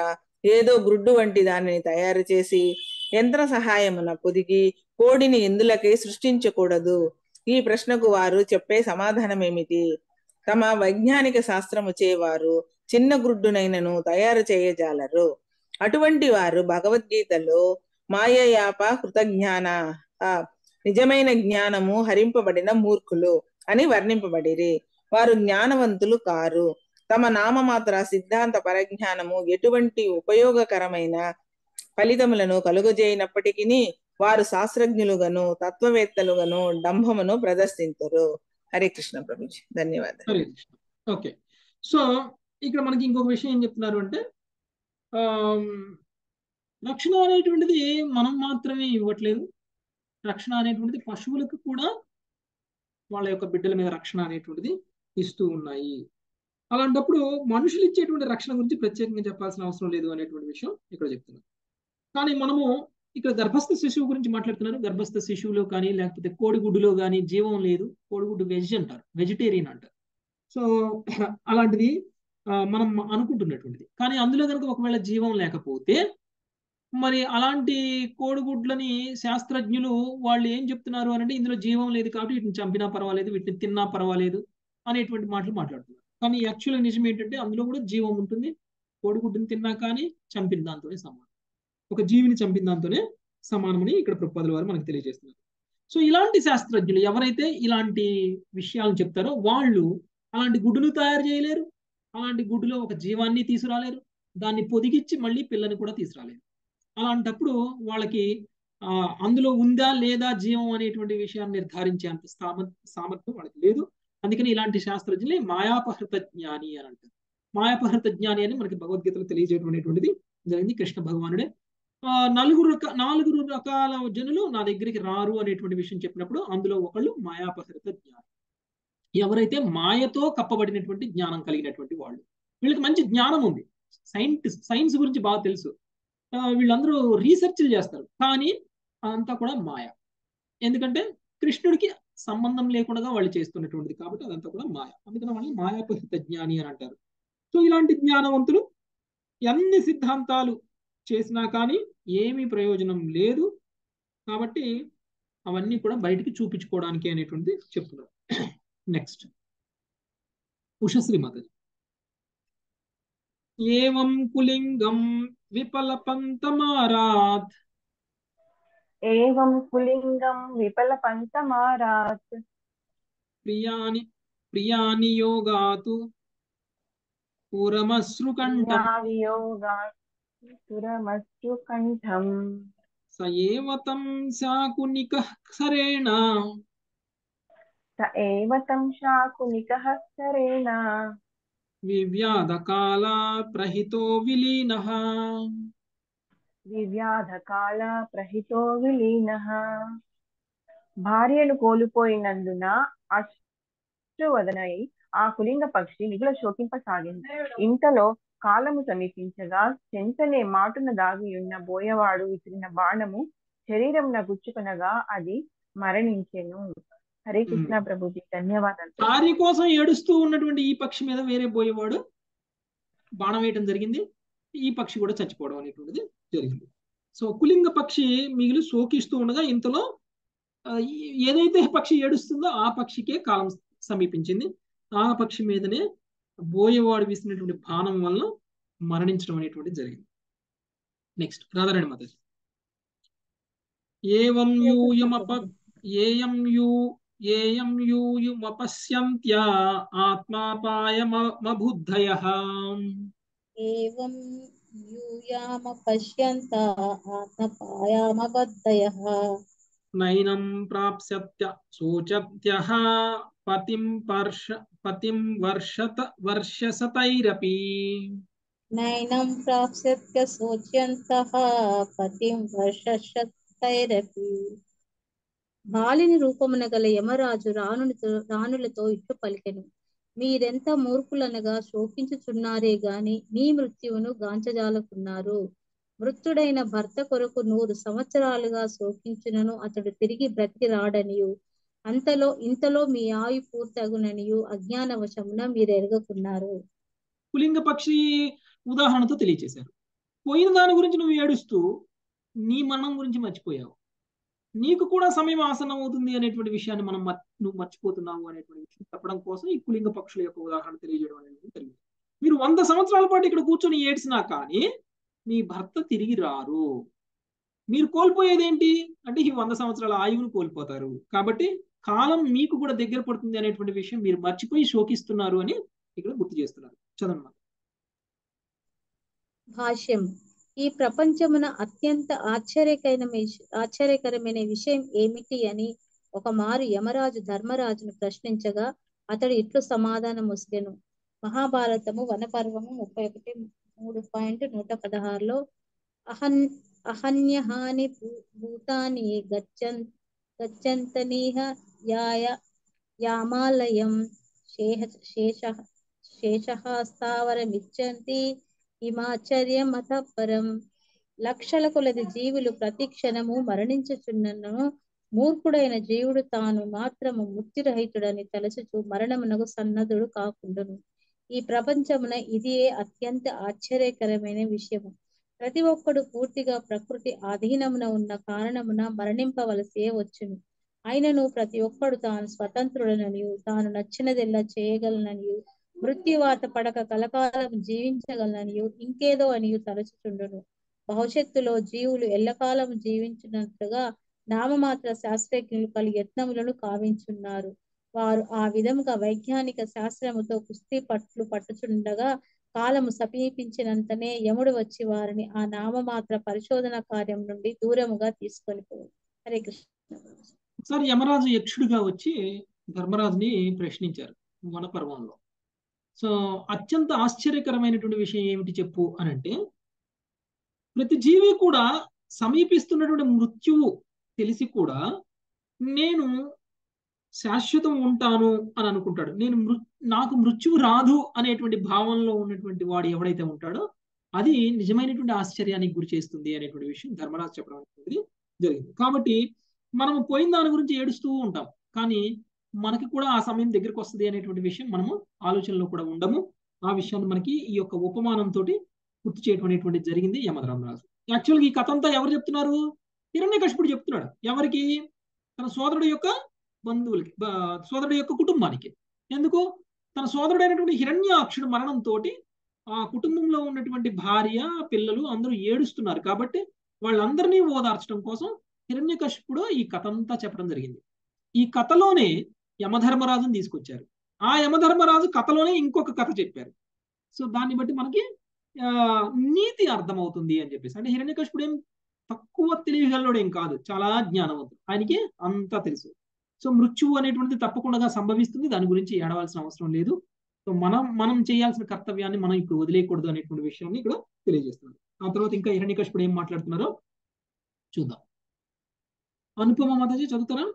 ఏదో గ్రుడ్డు వంటి దానిని తయారు చేసి యంత్ర సహాయమున పొదిగి కోడిని ఇందులకై సృష్టించకూడదు. ఈ ప్రశ్నకు వారు చెప్పే సమాధానం ఏమిటి? తమ వైజ్ఞానిక శాస్త్రముచే వారు చిన్న గ్రుడ్డునైనను తయారు చేయజాలరు. అటువంటి వారు భగవద్గీతలో మాయయాప కృతజ్ఞాన నిజమైన జ్ఞానము హరింపబడిన మూర్ఖులు అని వర్ణింపబడిరి. వారు జ్ఞానవంతులు కారు. తమ నామమాత్ర సిద్ధాంత పరజ్ఞానము ఎటువంటి ఉపయోగకరమైన ఫలితములను కలుగజేయనప్పటికీ వారు శాస్త్రజ్ఞులుగాను తత్వవేత్తలుగాను డంభమును ప్రదర్శించరు. హరే కృష్ణ ప్రభుజీ, ధన్యవాదాలు. హరే కృష్ణ. ఓకే, సో ఇక్కడ మనకి ఇంకొక విషయం ఏం చెప్తున్నారు అంటే రక్షణ అనేటువంటిది మనం మాత్రమే ఇవ్వట్లేదు. రక్షణ అనేటువంటిది పశువులకు కూడా వాళ్ళ యొక్క బిడ్డల మీద రక్షణ అనేటువంటిది ఇస్తూ ఉన్నాయి. అలాంటప్పుడు మనుషులు ఇచ్చేటువంటి రక్షణ గురించి ప్రత్యేకంగా చెప్పాల్సిన అవసరం లేదు అనేటువంటి విషయం ఇక్కడ చెప్తున్నారు. కానీ మనము ఇక్కడ గర్భస్థ శిశువు గురించి మాట్లాడుతున్నారు. గర్భస్థ శిశువులో కానీ లేకపోతే కోడిగుడ్డులో కానీ జీవం లేదు. కోడిగుడ్డు వెజ్ అంటారు, వెజిటేరియన్ అంటారు. సో అలాంటిది మనం అనుకుంటున్నటువంటిది. కానీ అందులో కనుక ఒకవేళ జీవం లేకపోతే మరి అలాంటి కోడిగుడ్లని శాస్త్రజ్ఞులు వాళ్ళు ఏం చెప్తున్నారు అని అంటే ఇందులో జీవం లేదు కాబట్టి వీటిని చంపినా పర్వాలేదు, వీటిని తిన్నా పర్వాలేదు అనేటువంటి మాటలు మాట్లాడుతున్నారు. కానీ యాక్చువల్గా నిజం ఏంటంటే అందులో కూడా జీవం ఉంటుంది. కోడిగుడ్డుని తిన్నా కానీ చంపిన దాంతోనే సమానం, ఒక జీవిని చంపిన దాంతోనే సమానమని ఇక్కడ ప్రభుపాదుల వారు మనకు తెలియజేస్తున్నారు. సో ఇలాంటి శాస్త్రజ్ఞులు ఎవరైతే ఇలాంటి విషయాలను చెప్తారో వాళ్ళు అలాంటి గుడ్డును తయారు చేయలేరు, అలాంటి గుడ్డులో ఒక జీవాన్ని తీసుకురాలేరు, దాన్ని పొదిగిచ్చి మళ్ళీ పిల్లని కూడా తీసుకురాలేరు. అలాంటప్పుడు వాళ్ళకి అందులో ఉందా లేదా జీవం అనేటువంటి విషయాన్ని నిర్ధారించే అంత సామర్థ్యం వాళ్ళకి లేదు. అందుకని ఇలాంటి శాస్త్రజ్ఞులే మాయాపహృత జ్ఞాని అని అంటారు. మాయాపహృత జ్ఞాని అని మనకి భగవద్గీతలో తెలియజేయడం అనేటువంటిది జరిగింది. కృష్ణ భగవానుడే నాలుగు రకాల జనులు నా దగ్గరికి రారు అనేటువంటి విషయం చెప్పినప్పుడు అందులో ఒకళ్ళు మాయాపహృత జ్ఞాని. ఎవరైతే మాయతో కప్పబడినటువంటి జ్ఞానం కలిగినటువంటి వాళ్ళు, వీళ్ళకి మంచి జ్ఞానం ఉంది, సైన్స్ గురించి బాగా తెలుసు, వీళ్ళందరూ రీసెర్చ్లు చేస్తారు, కానీ అంతా కూడా మాయ. ఎందుకంటే కృష్ణుడికి సంబంధం లేకుండా వాళ్ళు చేస్తున్నటువంటిది కాబట్టి అదంతా కూడా మాయ. అందుకని వాళ్ళు మాయాపహృత జ్ఞాని అని అంటారు. సో ఇలాంటి జ్ఞానవంతులు ఎన్ని సిద్ధాంతాలు చేసినా కానీ ఏమీ ప్రయోజనం లేదు. కాబట్టి అవన్నీ కూడా బయటికి చూపించుకోవడానికి అనేటువంటిది చెప్తున్నారు. నెక్స్ట్ ఉషశ్రీ మాతాజీ. ఏవం కులింగం విపలపంతమారాత్ ఏవం కులింగం విపలపంతమారాత్ ప్రియాని యోగాతు పురమశ్రుకంఠం పురమశ్రుకంఠం స ఏవ తం శాకునికః సరేణ వివ్యాధకాలా ప్రహితో విలీనః భార్యను కోల్పోయినందున అశ్రువదనై ఆ కులింగ పక్షి మిగుల శోకింపసాగింది. ఇంతలో కాలము సమీపించగా చెంతనే మాటున దాగి ఉన్న బోయవాడు విసిరిన బాణము శరీరమున గుచ్చుకొనగా అది మరణించెను. హరే కృష్ణ ప్రభుజీ, ధన్యవాదాలు. భార్య కోసం ఏడుస్తూ ఉన్నటువంటి ఈ పక్షి మీద వేరే బోయేవాడు బాణం వేయటం జరిగింది. ఈ పక్షి కూడా చచ్చిపోవడం అనేటువంటిది జరిగింది. సో కులింగ పక్షి మిగిలి శోకిస్తూ ఉండగా ఇంతలో ఏదైతే పక్షి ఏడుస్తుందో ఆ పక్షికే కాలం సమీపించింది. ఆ పక్షి మీదనే బోయేవాడు విసినటువంటి బాణం వల్ల మరణించడం అనేటువంటిది జరిగింది. నెక్స్ట్ రాధారాణి మాతాజీ. ఏయం యూయుమపశ్యంత్యా ఆత్మాపాయమబుద్ధయః ఏవం యూయామపశ్యంతా ఆత్మపాయామబద్ధయః నైనం ప్రాప్స్యత్య శోచత్యః పతిం వర్షసతైరపి నైనం ప్రాప్స్యత్య శోచ్యంతః పతిం వర్షసతైరపి. బాలిని రూపమున గల యమరాజు రాణులతో ఇట్లు పలికెను, మీరెంత మూర్ఖులనగా శోకించుచున్నారే గాని మీ మృత్యువును గాంచజాలకున్నారు. మృత్యుడైన భర్త కొరకు 100 సంవత్సరాలుగా శోకించునను అతడు తిరిగి బ్రతికి రాడనియు ఇంతలో మీ ఆయు పూర్తగుననియు అజ్ఞాన వశమున మీరు ఎరగకున్నారు. కులింగ పక్షి ఉదాహరణతో తెలియచేశారు. పోయిన దాని గురించి నువ్వు ఏడుస్తూ నీ మరణం గురించి మర్చిపోయావు. నీకు కూడా సమయం ఆసన్నం అవుతుంది అనేటువంటి విషయాన్ని నువ్వు మర్చిపోతున్నావు అనేటువంటి విషయం చెప్పడం కోసం ఈ కులింగ పక్షుల యొక్క ఉదాహరణ తెలియజేయడం అనేది జరిగింది. మీరు 100 సంవత్సరాల పాటు ఇక్కడ కూర్చొని ఏడ్చినా కానీ మీ భర్త తిరిగి రారు. మీరు కోల్పోయేది ఏంటి అంటే ఈ 100 సంవత్సరాల ఆయువును కోల్పోతారు. కాబట్టి కాలం మీకు కూడా దగ్గర పడుతుంది అనేటువంటి విషయం మీరు మర్చిపోయి శోకిస్తున్నారు అని ఇక్కడ గుర్తు చేస్తున్నారు. చదవమ్మా. భాష్యం. ఈ ప్రపంచమున అత్యంత ఆశ్చర్యకరమైన విషయం ఏమిటి అని ఒక మారు యమరాజు ధర్మరాజును ప్రశ్నించగా అతడు ఇట్లు సమాధానం వసెను. మహాభారతము వనపర్వము 31:3.116లో అహన్యహాని భూతాని గచ్చంతనీహ యామాలయం శేషస్థావరమిచ్చంతి హిమాచర్యమత పరం. లక్షల కొలది జీవులు ప్రతి క్షణము మరణించుచున్నను మూర్ఖుడైన జీవుడు తాను మాత్రము మృత్యురహితుడని తలచుచు మరణమునకు సన్నద్ధుడు కాకుండును. ఈ ప్రపంచమున ఇదియే అత్యంత ఆశ్చర్యకరమైన విషయము. ప్రతి ఒక్కడు పూర్తిగా ప్రకృతి ఆధీనమున ఉన్న కారణమున మరణింపవలసే వచ్చును. అయినను ప్రతి ఒక్కడు తాను స్వతంత్రుడననియు తాను నచ్చినదెల్లా చేయగలననియు మృత్యువాత పడక కలకాలం జీవించగలననియు ఇంకేదో అనియు తలచుచుండును. భవిష్యత్తులో జీవులు ఎల్లకాలం జీవించినట్లుగా నామమాత్ర శాస్త్రజ్ఞులు పలు యత్నములను కావించున్నారు. వారు ఆ విధముగా వైజ్ఞానిక శాస్త్రముతో కుస్తీ పట్టుచుండగా కాలము సమీపించినంతనే యముడు వచ్చి వారిని ఆ నామమాత్ర పరిశోధన కార్యం నుండి దూరముగా తీసుకొని పోవు. హరే కృష్ణ. ఒకసారి యమరాజు యక్షుడిగా వచ్చి ధర్మరాజుని ప్రశ్నించారు వనపర్వంలో. సో అత్యంత ఆశ్చర్యకరమైనటువంటి విషయం ఏమిటి చెప్పు అని అంటే, ప్రతి జీవి కూడా సమీపిస్తున్నటువంటి మృత్యువు తెలిసి కూడా నేను శాశ్వతం ఉంటాను అని అనుకుంటాడు. నాకు మృత్యువు రాదు అనేటువంటి భావంలో ఉన్నటువంటి వాడు ఎవడైతే ఉంటాడో అది నిజమైనటువంటి ఆశ్చర్యానికి గురి చేస్తుంది అనేటువంటి విషయం ధర్మరాజు చెప్పడం అనేది జరిగింది. కాబట్టి మనము పోయిన దాని గురించి ఏడుస్తూ ఉంటాం, కానీ మనకి కూడా ఆ సమయం దగ్గరికి వస్తుంది అనేటువంటి విషయం మనము ఆలోచనలో కూడా ఉండము. ఆ విషయాన్ని మనకి ఈ యొక్క ఉపమానంతో గుర్తు చేయడం అనేటువంటి జరిగింది యమధర్మరాజు. యాక్చువల్గా ఈ కథ అంతా ఎవరు చెప్తున్నారు? హిరణ్యకశిపుడు చెప్తున్నాడు. ఎవరికి? తన సోదరుడు యొక్క బంధువులకి, సోదరుడు యొక్క కుటుంబానికి. ఎందుకు? తన సోదరుడైనటువంటి హిరణ్యాక్షుడు మరణంతో ఆ కుటుంబంలో ఉన్నటువంటి భార్య పిల్లలు అందరూ ఏడుస్తున్నారు. కాబట్టి వాళ్ళందరినీ ఓదార్చడం కోసం హిరణ్యకశిపుడు ఈ కథ అంతా చెప్పడం జరిగింది. ఈ కథలోనే యమధర్మరాజుని తీసుకొచ్చారు. ఆ యమధర్మరాజు కథలోనే ఇంకొక కథ చెప్పారు. సో దాన్ని బట్టి మనకి నీతి అర్థమవుతుంది అని చెప్పేసి. అంటే హిరణ్యకశిపుడు ఏం తక్కువ తెలివిగలడు ఏం కాదు, చాలా జ్ఞానవంతుడు. ఆయనకి అంతా తెలుసు. సో మృత్యువు అనేటువంటిది తప్పకుండా సంభవిస్తుంది, దాని గురించి ఏడవలసిన అవసరం లేదు. సో మనం చేయాల్సిన కర్తవ్యాన్ని మనం ఇప్పుడు వదిలేయకూడదు అనేటువంటి విషయాన్ని ఇక్కడ తెలియజేస్తున్నారు. ఆ తర్వాత ఇంకా హిరణ్యకశిపుడు ఏం మాట్లాడుతున్నారో చూద్దాం. అనుపమ మాతాజీ చదువుతారా?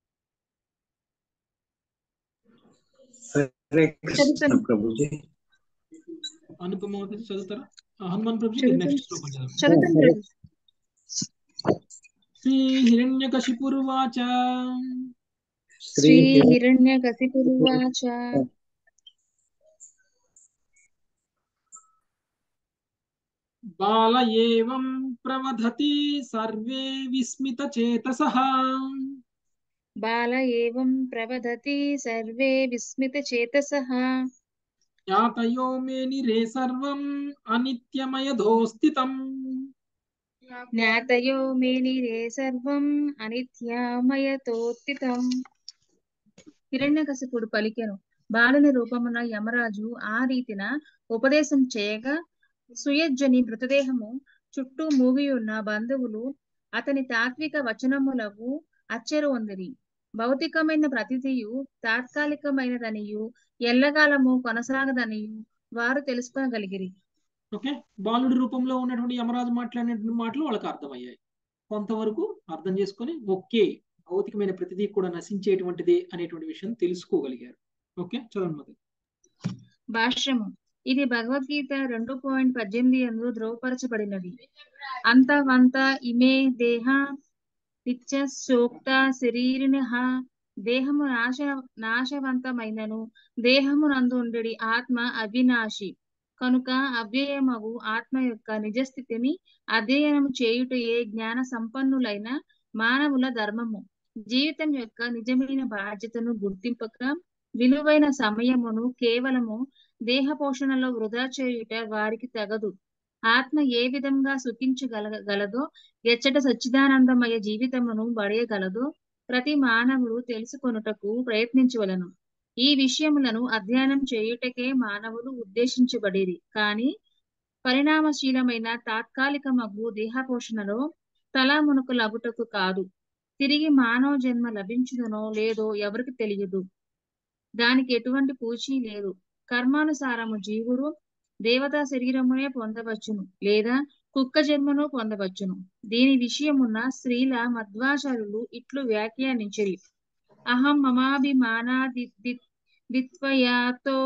అనుపమ మాతాజీ చదువుతారా? హనుమాన్ ప్రభుజీ నెక్స్ట్ శ్లోకం చదవండి. శ్రీ హిరణ్యకశిపురువాచ శ్రీహిరణ్యకశిపురువాచ బాల ఏవం ప్రవధతి సర్వే విస్మితచేతసః. బాల ఏవం ప్రవదతి సర్వే విస్మితచేతసః. జ్ఞాతయో మేనిరే సర్వం అనిత్యమయధోస్థితం. జ్ఞాతయో మేనిరే సర్వం అనిత్యమయతోస్థితం. హిరణ్యకశిపుడు పలికెను. బాలుని రూపమున యమరాజు ఆ రీతిన ఉపదేశం చేయగా సుయజ్జని మృతదేహము చుట్టూ మూగియున్న బంధువులు అతని తాత్విక వచనములకు అచ్చెరువొందిరి. భౌతికమైన ప్రతిదియు తాత్కాలికమైనదనియు ఎల్లకాలము కొనసాగదనియు వారు తెలుసుకోగలిగిరి. ఓకే, బాలుడి రూపంలో ఉన్నటువంటి యమరాజు మాట్లాడినటువంటి మాటలు వాళ్ళకి అర్థమయ్యాయి. కొంతవరకు అర్థం చేసుకొని ఓకే, భౌతికమైన ప్రతిదీ కూడా నశించేటువంటిదే అనేటువంటి విషయం తెలుసుకోగలిగారు. ఓకే, చదవండి మరి. భాష్యము. ఇది భగవద్గీత 2:18 యందు ధ్రువపరచబడినది. అంతవంత ఇమే దేహ నిత్య సోక్త శరీరిణః. దేహము నాశవంతమైనను దేహము నందుండెడి ఆత్మ అవినాశి. కనుక అవ్యయమగు ఆత్మ యొక్క నిజస్థితిని అధ్యయనం చేయుటయే జ్ఞాన సంపన్నులైన మానవుల ధర్మము. జీవితం యొక్క నిజమైన బాధ్యతను గుర్తింపక విలువైన సమయమును కేవలము దేహ పోషణలో వృధా చేయుట వారికి తగదు. ఆత్మ ఏ విధంగా సుఖించగలగలదో, ఎచ్చట సచ్చిదానందమయ జీవితమును పడేయగలదో ప్రతి మానవుడు తెలుసుకొనుటకు ప్రయత్నించవలను. ఈ విషయములను అధ్యయనం చేయుటకే మానవులు ఉద్దేశించబడిరి, కానీ పరిణామశీలమైన తాత్కాలికమగు దేహపోషణలో తలమునకలగుటకు కాదు. తిరిగి మానవ జన్మ లభించుదనో లేదో ఎవరికి తెలియదు. దానికి ఎటువంటి పూచీ లేదు. కర్మానుసారము జీవుడు దేవతా శరీరమునే పొందవచ్చును, లేదా కుక్క జన్మను పొందవచ్చును. దీని విషయమున్న శ్రీల మధ్వాచార్యులు ఇట్లు వ్యాఖ్యానించిరి. అహం మమాభిమానాదిత్వయాతో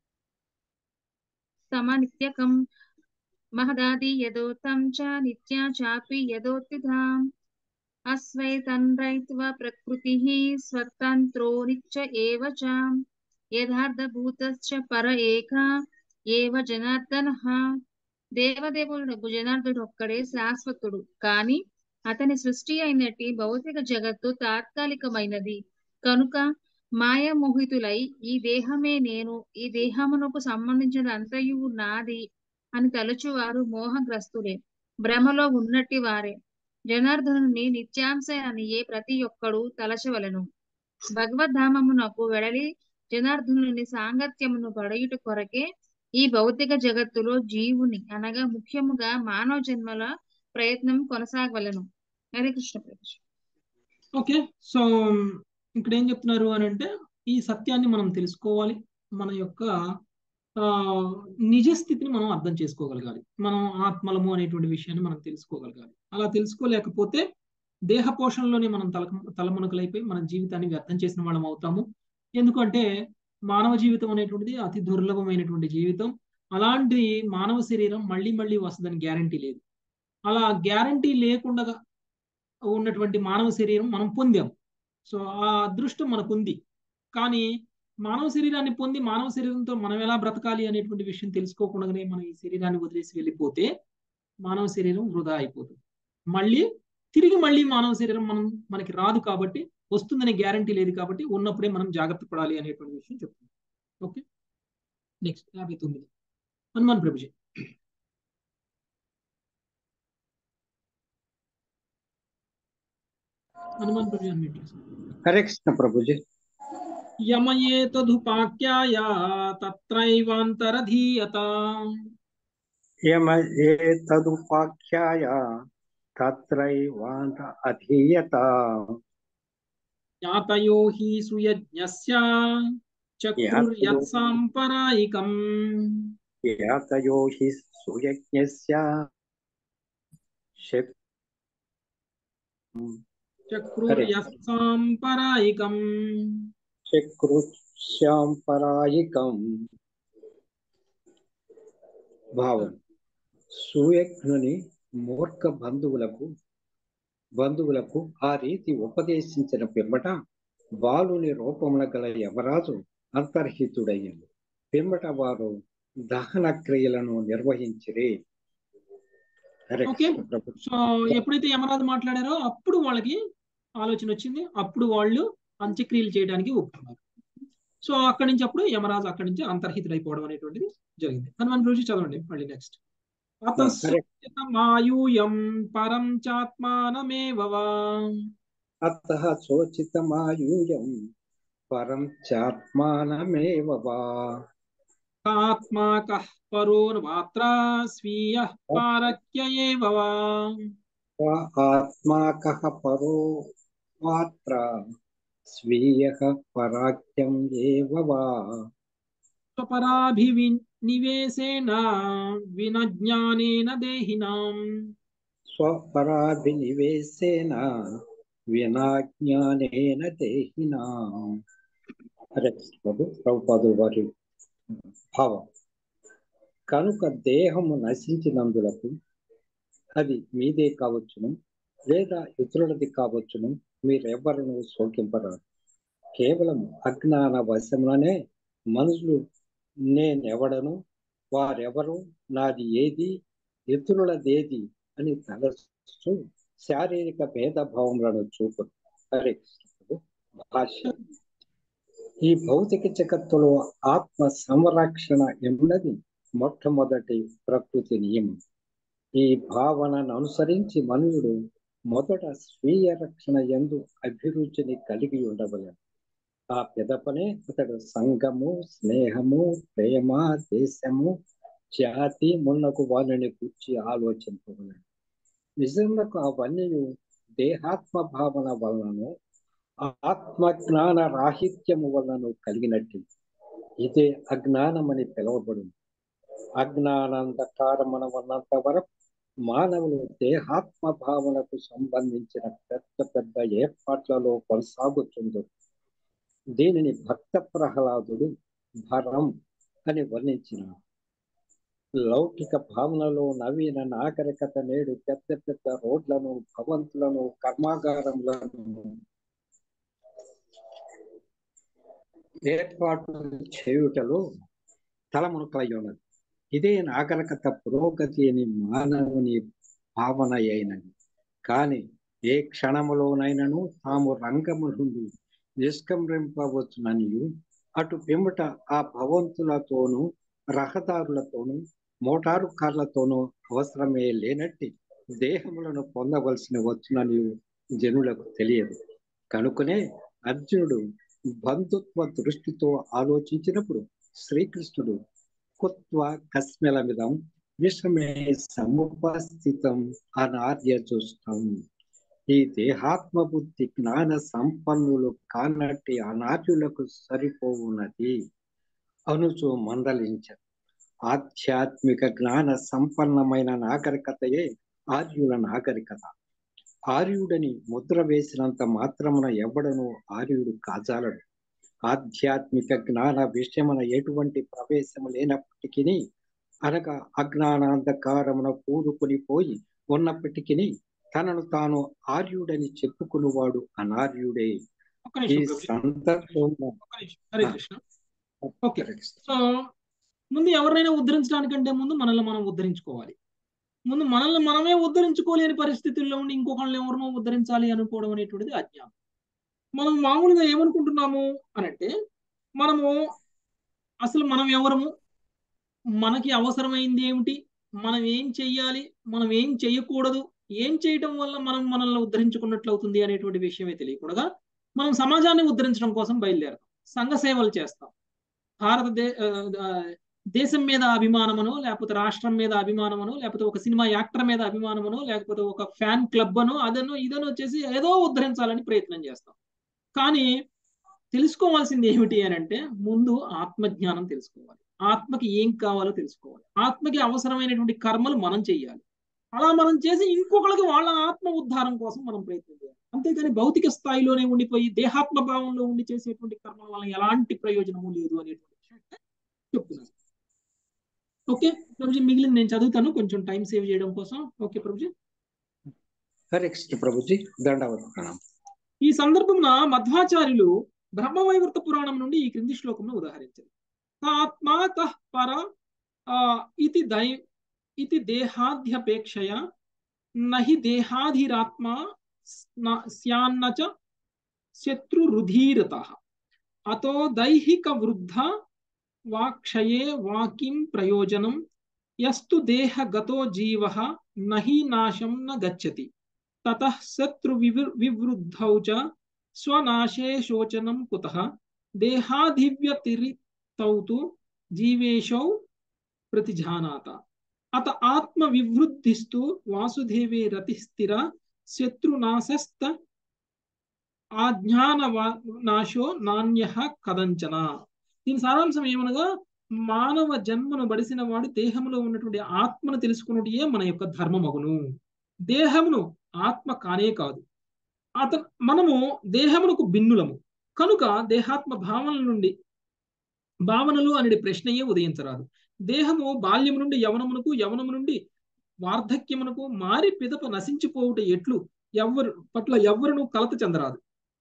సమనిత్యకం మహదాది యదోతం చ నిత్యా చాపి యదోత్తిధాం అస్వైతన్రైత్వ ప్రకృతిః స్వతంత్రో నిత్య ఏవ చ యథార్థభూతశ్చ పర ఏక ఏవ జనార్దనః. దేవదేవుడు జనార్దుడు ఒక్కడే శాశ్వతుడు, కాని అతని సృష్టి అయినట్టి భౌతిక జగత్తు తాత్కాలికమైనది. కనుక మాయామోహితులై ఈ దేహమే నేను, ఈ దేహమునకు సంబంధించిన అంతయు నాది అని తలచువారు మోహగ్రస్తులే, భ్రమలో ఉన్నట్టి వారే. జనార్దనుని నిత్యాంశ అని ఏ ప్రతి ఒక్కడు తలచవలను. భగవద్ధామమునకు వెడలి జనార్దనుని సాంగత్యమును పడయుట కొరకే ఈ భౌతిక జగత్తులో జీవుని అనగా ముఖ్యముగా మానవ జన్మల ప్రయత్నం కొనసాగవలను. హరే కృష్ణ ప్రభు. ఓకే, సో ఇక్కడ ఏం చెప్తున్నారు అని అంటే, ఈ సత్యాన్ని మనం తెలుసుకోవాలి. మన యొక్క నిజ స్థితిని మనం అర్థం చేసుకోగలగాలి. మనం ఆత్మలము అనేటువంటి విషయాన్ని మనం తెలుసుకోగలగాలి. అలా తెలుసుకోలేకపోతే దేహ పోషణలోనే మనం తలమునకలైపోయి మన జీవితాన్ని వ్యర్థం చేసిన వాళ్ళం అవుతాము. ఎందుకంటే మానవ జీవితం అనేటువంటిది అతి దుర్లభమైనటువంటి జీవితం. అలాంటి మానవ శరీరం మళ్ళీ మళ్ళీ వస్తుందని గ్యారంటీ లేదు. అలా గ్యారంటీ లేకుండా ఉన్నటువంటి మానవ శరీరం మనం పొందాం. సో ఆ అదృష్టం మనకుంది. కానీ మానవ శరీరాన్ని పొంది మానవ శరీరంతో మనం ఎలా బ్రతకాలి అనేటువంటి విషయం తెలుసుకోకుండానే మనం ఈ శరీరాన్ని వదిలేసి వెళ్ళిపోతే మానవ శరీరం వృధా అయిపోతుంది. తిరిగి మళ్ళీ మానవ శరీరం మనకి రాదు, కాబట్టి వస్తుందనే గ్యారంటీ లేదు. కాబట్టి ఉన్నప్పుడే మనం జాగ్రత్త పడాలి అనేటువంటి విషయం చెప్తుంది. Okay, next 59 Hanuman Prabhuji. Hanuman Prabhuji unmute చేస్తారు. హరే కృష్ణ ప్రభుజీ. యమయే తదుపాఖ్యాయ తత్రైవాంతరధీయత. యమయే తదుపాఖ్యాయ తత్రైవాంత అధీయత. యాతయో హి సుయజ్ఞస్య చక్రుర్యత్సాంపరాయికం. యాతయో హి సుయజ్ఞస్య చక్రుర్యత్సాంపరాయికం. చక్రుశ్యాంపరాయికం. భావం: సుయజ్ఞుని మూర్ఖ బంధువులకు ఆ రీతి ఉపదేశించిన పిమ్మట బాలుని రూపమున గల యమరాజు అంతర్హితుడయ్యాడు. పిమ్మట వారు దహన క్రియలను నిర్వహించిరి. ఓకే, సో ఎప్పుడైతే యమరాజు మాట్లాడారో అప్పుడు వాళ్ళకి ఆలోచన వచ్చింది. అప్పుడు వాళ్ళు అంత్యక్రియలు చేయడానికి ఒప్పుకున్నారు. సో అక్కడి నుంచి అప్పుడు యమరాజు అక్కడి నుంచి అంతర్హితుడైపోవడం అనేటువంటిది జరిగింది. హనుమాన్ రోజు చదవండి మళ్ళీ నెక్స్ట్. అతమాయూయం పరం చాత్మానమేవ వా. అతః శోచితమాయూయం పరం చాత్మానమేవ వా. ఆత్మాకః పరో మాత్ర స్వీయః పారక్య ఏవ వా. ఆత్మాకః పరో మాత్ర స్వీయః పరాక్యం ఏవ వా. స్వపరాభినివేశేన వినజ్ఞానేన దేహినాం. స్వపరాభినివేశేన వినాజ్ఞానేన దేహినాం. ప్రభుపాదుల వారి భావం: కనుక దేహము నశించినందులకు అది మీదే కావచ్చును, లేదా ఇతరులది కావచ్చును, మీరెవ్వరూ శోకింపరాదు. కేవలం అజ్ఞాన వశంలోనే మనుషులు నేనెవడను, వారెవరు, నాది ఏది, ఇతరులదేది అని తలస్తూ శారీరక భేదభావములను చూపరు. హరే కృష్ణ. భాష్యం. ఈ భౌతిక జగత్తులో ఆత్మ సంరక్షణ ఎన్నది మొట్టమొదటి ప్రకృతి నియమం. ఈ భావనను అనుసరించి మనుషుడు మొదట స్వీయ రక్షణ యందు అభిరుచిని కలిగి ఉండవలెను. ఆ పిదపనే అతడు సంఘము, స్నేహము, ప్రేమ, దేశము, జాతి మున్నగు వాళ్ళని గురించి ఆలోచించవలెను. నిజంగా అవన్నీ దేహాత్మ భావన వలనను ఆత్మ జ్ఞాన రాహిత్యము వలన కలిగినట్టు. ఇదే అజ్ఞానమని పిలువబడును. అజ్ఞానాంధకారమున ఉన్నంత వరకు మానవులు దేహాత్మ భావనకు సంబంధించిన పెద్ద పెద్ద ఏర్పాట్లలో కొనసాగుతుంటారు. దీనిని భక్త ప్రహ్లాదుడు భరం అని వర్ణించినాడు. లౌకిక భావనలో నవీన నాగరికత నేడు పెద్ద పెద్ద రోడ్లను, భవంతులను, కర్మాగారములను ఏర్పాటు చేయుటలో తలమునకలై ఉన్నది. ఇదే నాగరికత పురోగతి అని మానవుని భావన అయినది. కానీ ఏ క్షణములోనైనను తాము రంగము నుండి నిష్క్రమింపవచ్చుననియు, అటు పిమ్మట ఆ భవంతులతోనూ, రహదారులతోనూ, మోటారు కార్లతోనూ అవసరమే లేనట్టి దేహములను పొందవలసిన వచ్చునని జనులకు తెలియదు. కనుకనే అర్జునుడు బంధుత్వ దృష్టితో ఆలోచించినప్పుడు శ్రీకృష్ణుడు కుత్వ కస్మెలమిదం విషమే సముపస్థితం అనార్య చూస్తాం. ఈ దేహాత్మ బుద్ధి జ్ఞాన సంపన్నులు కానట్టి అనార్యులకు సరిపోవున్నది అనుచు మందలించారు. ఆధ్యాత్మిక జ్ఞాన సంపన్నమైన నాగరికతయే ఆర్యుల నాగరికత. ఆర్యుడని ముద్ర వేసినంత మాత్రమున ఎవడను ఆర్యుడు కాజాలడు. ఆధ్యాత్మిక జ్ఞాన విషయమున ఎటువంటి ప్రవేశము లేనప్పటికీ, అనగా అజ్ఞానాంధకారమున కూరుకుని పోయి ఉన్నప్పటికీ తనను తాను ఆర్యుడని చెప్పుకునేవాడు అనార్యుడే. ఈ సందర్భంలో హరే కృష్ణ. ఓకే, సో ముందు ఎవరినైనా ఉద్ధరించడానికంటే ముందు మనల్ని మనం ఉద్ధరించుకోవాలి. ముందు మనల్ని మనమే ఉద్ధరించుకోలేని పరిస్థితుల్లో ఉండి ఇంకొకళ్ళని ఎవరినో ఉద్ధరించాలి అనుకోవడం అనేటువంటిది అజ్ఞానం. మనం మామూలుగా ఏమనుకుంటున్నాము అనంటే, మనము అసలు మనం ఎవరము, మనకి అవసరమైంది ఏమిటి, మనం ఏం చెయ్యాలి, మనం ఏం చేయకూడదు, ఏం చేయటం వల్ల మనం మనల్ని ఉద్ధరించుకున్నట్లు అవుతుంది అనేటువంటి విషయమే తెలియకూడగా మనం సమాజాన్ని ఉద్ధరించడం కోసం బయలుదేరతాం, సంఘ సేవలు చేస్తాం. దేశం మీద అభిమానమనో, లేకపోతే రాష్ట్రం మీద అభిమానమనో, లేకపోతే ఒక సినిమా యాక్టర్ మీద అభిమానమనో, లేకపోతే ఒక ఫ్యాన్ క్లబ్ అనో, అదనో ఇదనో వచ్చేసి ఏదో ఉద్ధరించాలని ప్రయత్నం చేస్తాం. కానీ తెలుసుకోవాల్సింది ఏమిటి అని అంటే, ముందు ఆత్మజ్ఞానం తెలుసుకోవాలి. ఆత్మకి ఏం కావాలో తెలుసుకోవాలి. ఆత్మకి అవసరమైనటువంటి కర్మలు మనం చెయ్యాలి. అలా మనం చేసి ఇంకొకరికి వాళ్ళ ఆత్మ ఉద్ధారం కోసం మనం ప్రయత్నం చేయాలి. అంతేగాని భౌతిక స్థాయిలోనే ఉండిపోయి దేహాత్మ భావంలో ఉండి చేసేటువంటి కర్మల వల్ల ఎలాంటి ప్రయోజనము లేదు అనేటువంటి విషయం చెప్తున్నాను. ఓకే ప్రభుజీ, మిగిలిన నేను చదువుతాను కొంచెం టైం సేవ్ చేయడం కోసం. ఓకే ప్రభుజీ. హరే కృష్ణ ప్రభుజీ, దండవతం. ఈ సందర్భంలో మధ్వాచార్యులు బ్రహ్మవైవర్త పురాణం నుండి ఈ క్రింది శ్లోకంను ఉదాహరించారు. ఆత్మా తః పర ఇతి దేహాధ్యపేక్షయ నహి దేహాధిరాత్మా స్యాన్నచ శత్రురుధీరతః అతో దైహిక వృద్ధ వాక్షయే వాకిం ప్రయోజనం యస్తు దేహగతో జీవః నహి నాశం న గచ్చతి తతః శత్రు వివృద్ధౌ చ స్వనాశే శోచనం కుతః దేహాధివ్యతిరిక్తౌ తు జీవేశౌ ప్రతిజానాత అత ఆత్మ వివృద్ధిస్తు వాసుదేవే రతిస్థిర శత్రునాశస్త ఆజ్ఞాన నాశో నాణ్యః కదంచన. దీని సారాంశం ఏమనగా, మానవ జన్మను బడిసిన వాడు దేహములో ఉన్నటువంటి ఆత్మను తెలుసుకున్నటే మన యొక్క ధర్మమగును. దేహమును ఆత్మ కానే కాదు. మనము దేహమునకు భిన్నులము కనుక దేహాత్మ భావనలు అనే ప్రశ్నయే ఉదయించరాదు. దేహము బాల్యము నుండి యవనమునకు, యవనము నుండి వార్ధక్యమునకు మారి పిదప నశించిపోవుట ఎట్లు ఎవ్వరు పట్ల ఎవ్వరును కలత చెందరాదు.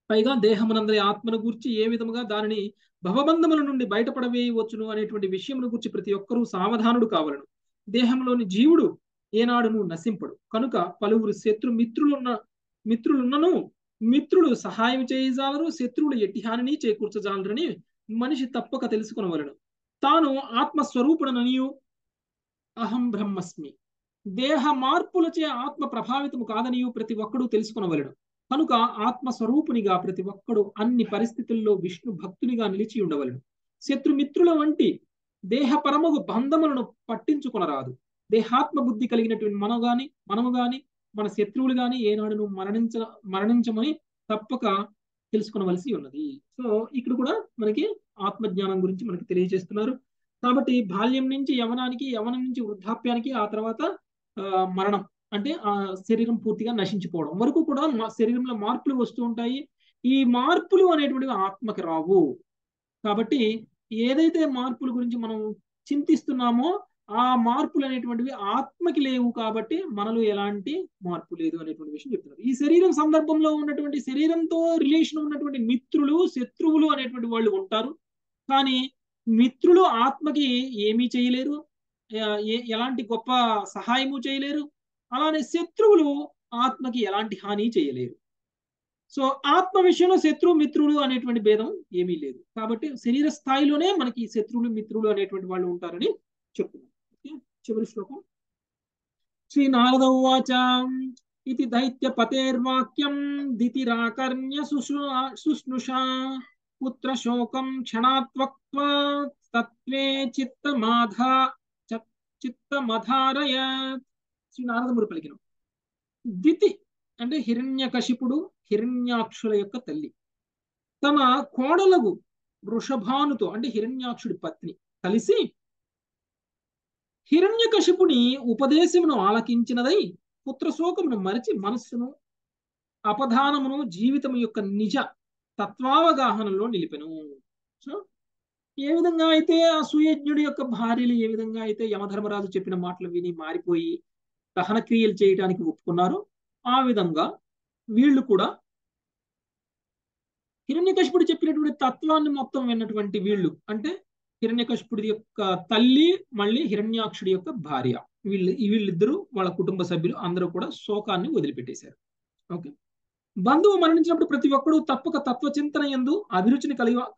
పైగా దేహమునందరి ఆత్మను గూర్చి ఏ విధముగా దానిని భవబంధముల నుండి బయటపడవేయవచ్చును అనేటువంటి విషయమును గురించి ప్రతి ఒక్కరూ సావధానుడు కావలను. దేహంలోని జీవుడు ఏనాడును నశింపడు కనుక పలువురు మిత్రులున్నను మిత్రులు సహాయం చేయజాలరు, శత్రువులు ఎట్టి హానిని చేకూర్చజాలరని మనిషి తప్పక తెలుసుకొనవలను. తాను ఆత్మస్వరూపుడననియు అహం బ్రహ్మస్మి, దేహ మార్పులచే ఆత్మ ప్రభావితము కాదనియు ప్రతి ఒక్కడూ తెలుసుకొనవలను. కనుక ఆత్మస్వరూపునిగా ప్రతి ఒక్కడు అన్ని పరిస్థితుల్లో విష్ణు భక్తునిగా నిలిచి ఉండవలను. శత్రుమిత్రుల వంటి దేహపరమగు బంధములను పట్టించుకొనరాదు. దేహాత్మ బుద్ధి కలిగినటువంటి మనము గాని మన శత్రువులు గాని ఏనాడును మరణించమని తప్పక తెలుసుకొనవలసి ఉన్నది. సో ఇక్కడ కూడా మనకి ఆత్మజ్ఞానం గురించి మనకి తెలియజేస్తున్నారు. కాబట్టి బాల్యం నుంచి యవనానికి, యవనం నుంచి వృద్ధాప్యానికి, ఆ తర్వాత మరణం అంటే ఆ శరీరం పూర్తిగా నశించిపోవడం వరకు కూడా శరీరంలో మార్పులు వస్తూ ఉంటాయి. ఈ మార్పులు అనేటువంటివి ఆత్మకి రావు. కాబట్టి ఏదైతే మార్పుల గురించి మనం చింతిస్తున్నామో ఆ మార్పులు అనేటువంటివి ఆత్మకి లేవు. కాబట్టి మనలో ఎలాంటి మార్పు లేదు అనేటువంటి విషయం చెప్తున్నారు. ఈ శరీరం సందర్భంలో ఉన్నటువంటి శరీరంతో రిలేషన్ ఉన్నటువంటి మిత్రులు, శత్రువులు అనేటువంటి వాళ్ళు ఉంటారు. కానీ మిత్రులు ఆత్మకి ఏమీ చేయలేరు, ఎలాంటి గొప్ప సహాయము చేయలేరు. అలానే శత్రువులు ఆత్మకి ఎలాంటి హాని చేయలేరు. సో ఆత్మ విషయంలో శత్రువు మిత్రులు అనేటువంటి భేదం ఏమీ లేదు. కాబట్టి శరీర స్థాయిలోనే మనకి శత్రువులు మిత్రులు అనేటువంటి వాళ్ళు ఉంటారని చెప్తున్నారు. చివరి శ్లోకం. శ్రీ నారద ఉవాచ ఇతి దైత్య పతేర్వాక్యం దితిరాకర్ణ్య సుష్ణుషా పుత్ర శోకం క్షణాత్వక్త్వా తత్వే చిత్తమధారయ. శ్రీ నారదముడు పలికిన దితి అంటే హిరణ్యకశిపుడు, హిరణ్యాక్షుల యొక్క తల్లి, తన కోడలకు వృషభానుతో అంటే హిరణ్యాక్షుడి పత్ని కలిసి హిరణ్యకశిపుని ఉపదేశమును ఆలకించినదై పుత్రశోకమును మరిచి మనస్సును, అపధానమును, జీవితం యొక్క నిజ తత్వావగాహనలో నిలిపెను. సో ఏ విధంగా అయితే ఆ సుయజ్ఞుడి యొక్క భార్యలు ఏ విధంగా అయితే యమధర్మరాజు చెప్పిన మాటలు విని మారిపోయి దహన క్రియలు చేయడానికి ఒప్పుకున్నారో ఆ విధంగా వీళ్ళు కూడా హిరణ్యకశిపుడు చెప్పినటువంటి తత్వాన్ని మొత్తం విన్నటువంటి వీళ్ళు అంటే హిరణ్యకశిపుడి యొక్క తల్లి మళ్ళీ హిరణ్యాక్షుడి యొక్క భార్య, వీళ్ళిద్దరూ వాళ్ళ కుటుంబ సభ్యులు అందరూ కూడా శోకాన్ని వదిలిపెట్టేశారు. ఓకే. బంధువు మరణించినప్పుడు ప్రతి ఒక్కడు తప్పక తత్వచింతన యందు అభిరుచిని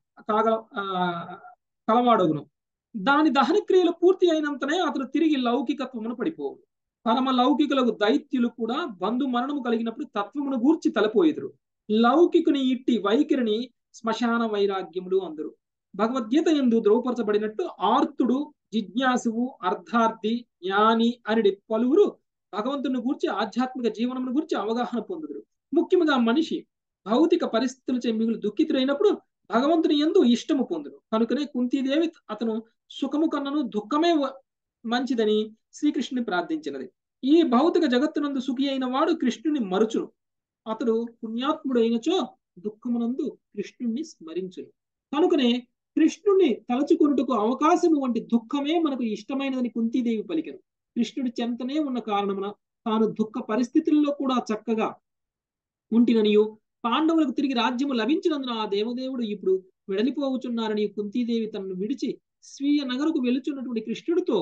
కలవాడగును. దాని దహన క్రియలు పూర్తి అయినంతనే అతను తిరిగి లౌకికత్వమును పడిపోవు. పరమ లౌకికులకు దైత్యులు కూడా బంధు మరణము కలిగినప్పుడు తత్వమును గూర్చి తలపోయేదురు. లౌకికుని ఇట్టి వైఖరిని శ్మశాన వైరాగ్యములు అందరు. భగవద్గీత యందు ద్రోపరచబడినట్టు ఆర్తుడు, జిజ్ఞాసువు, అర్థార్థి, జ్ఞాని అని పలువురు భగవంతుని గూర్చి, ఆధ్యాత్మిక జీవనమును గూర్చి అవగాహన పొందుదురు. ముఖ్యంగా మనిషి భౌతిక పరిస్థితులచే మిగులు దుఃఖితుడైనప్పుడు భగవంతుని యందు ఇష్టము పొందును. కనుకనే కుంతీదేవి అతను సుఖము కన్నను దుఃఖమే మంచిదని శ్రీకృష్ణుని ప్రార్థించినది. ఈ భౌతిక జగత్తునందు సుఖి అయిన వాడు కృష్ణుని మరుచును. అతడు పుణ్యాత్ముడైనచో దుఃఖమునందు కృష్ణుణ్ణి స్మరించును. కనుకనే కృష్ణుణ్ణి తలచుకొనుటకు అవకాశము వంటి దుఃఖమే మనకు ఇష్టమైనదని కుంతీదేవి పలికెను. కృష్ణుడి చెంతనే ఉన్న కారణమున తాను దుఃఖ పరిస్థితుల్లో కూడా చక్కగా ఉంటిననియు, పాండవులకు తిరిగి రాజ్యము లభించినందున ఆ దేవదేవుడు ఇప్పుడు వెడలిపోవచ్చున్నారని కుంతీదేవి తనను విడిచి స్వీయ నగరకు వెలుచున్నటువంటి కృష్ణుడితో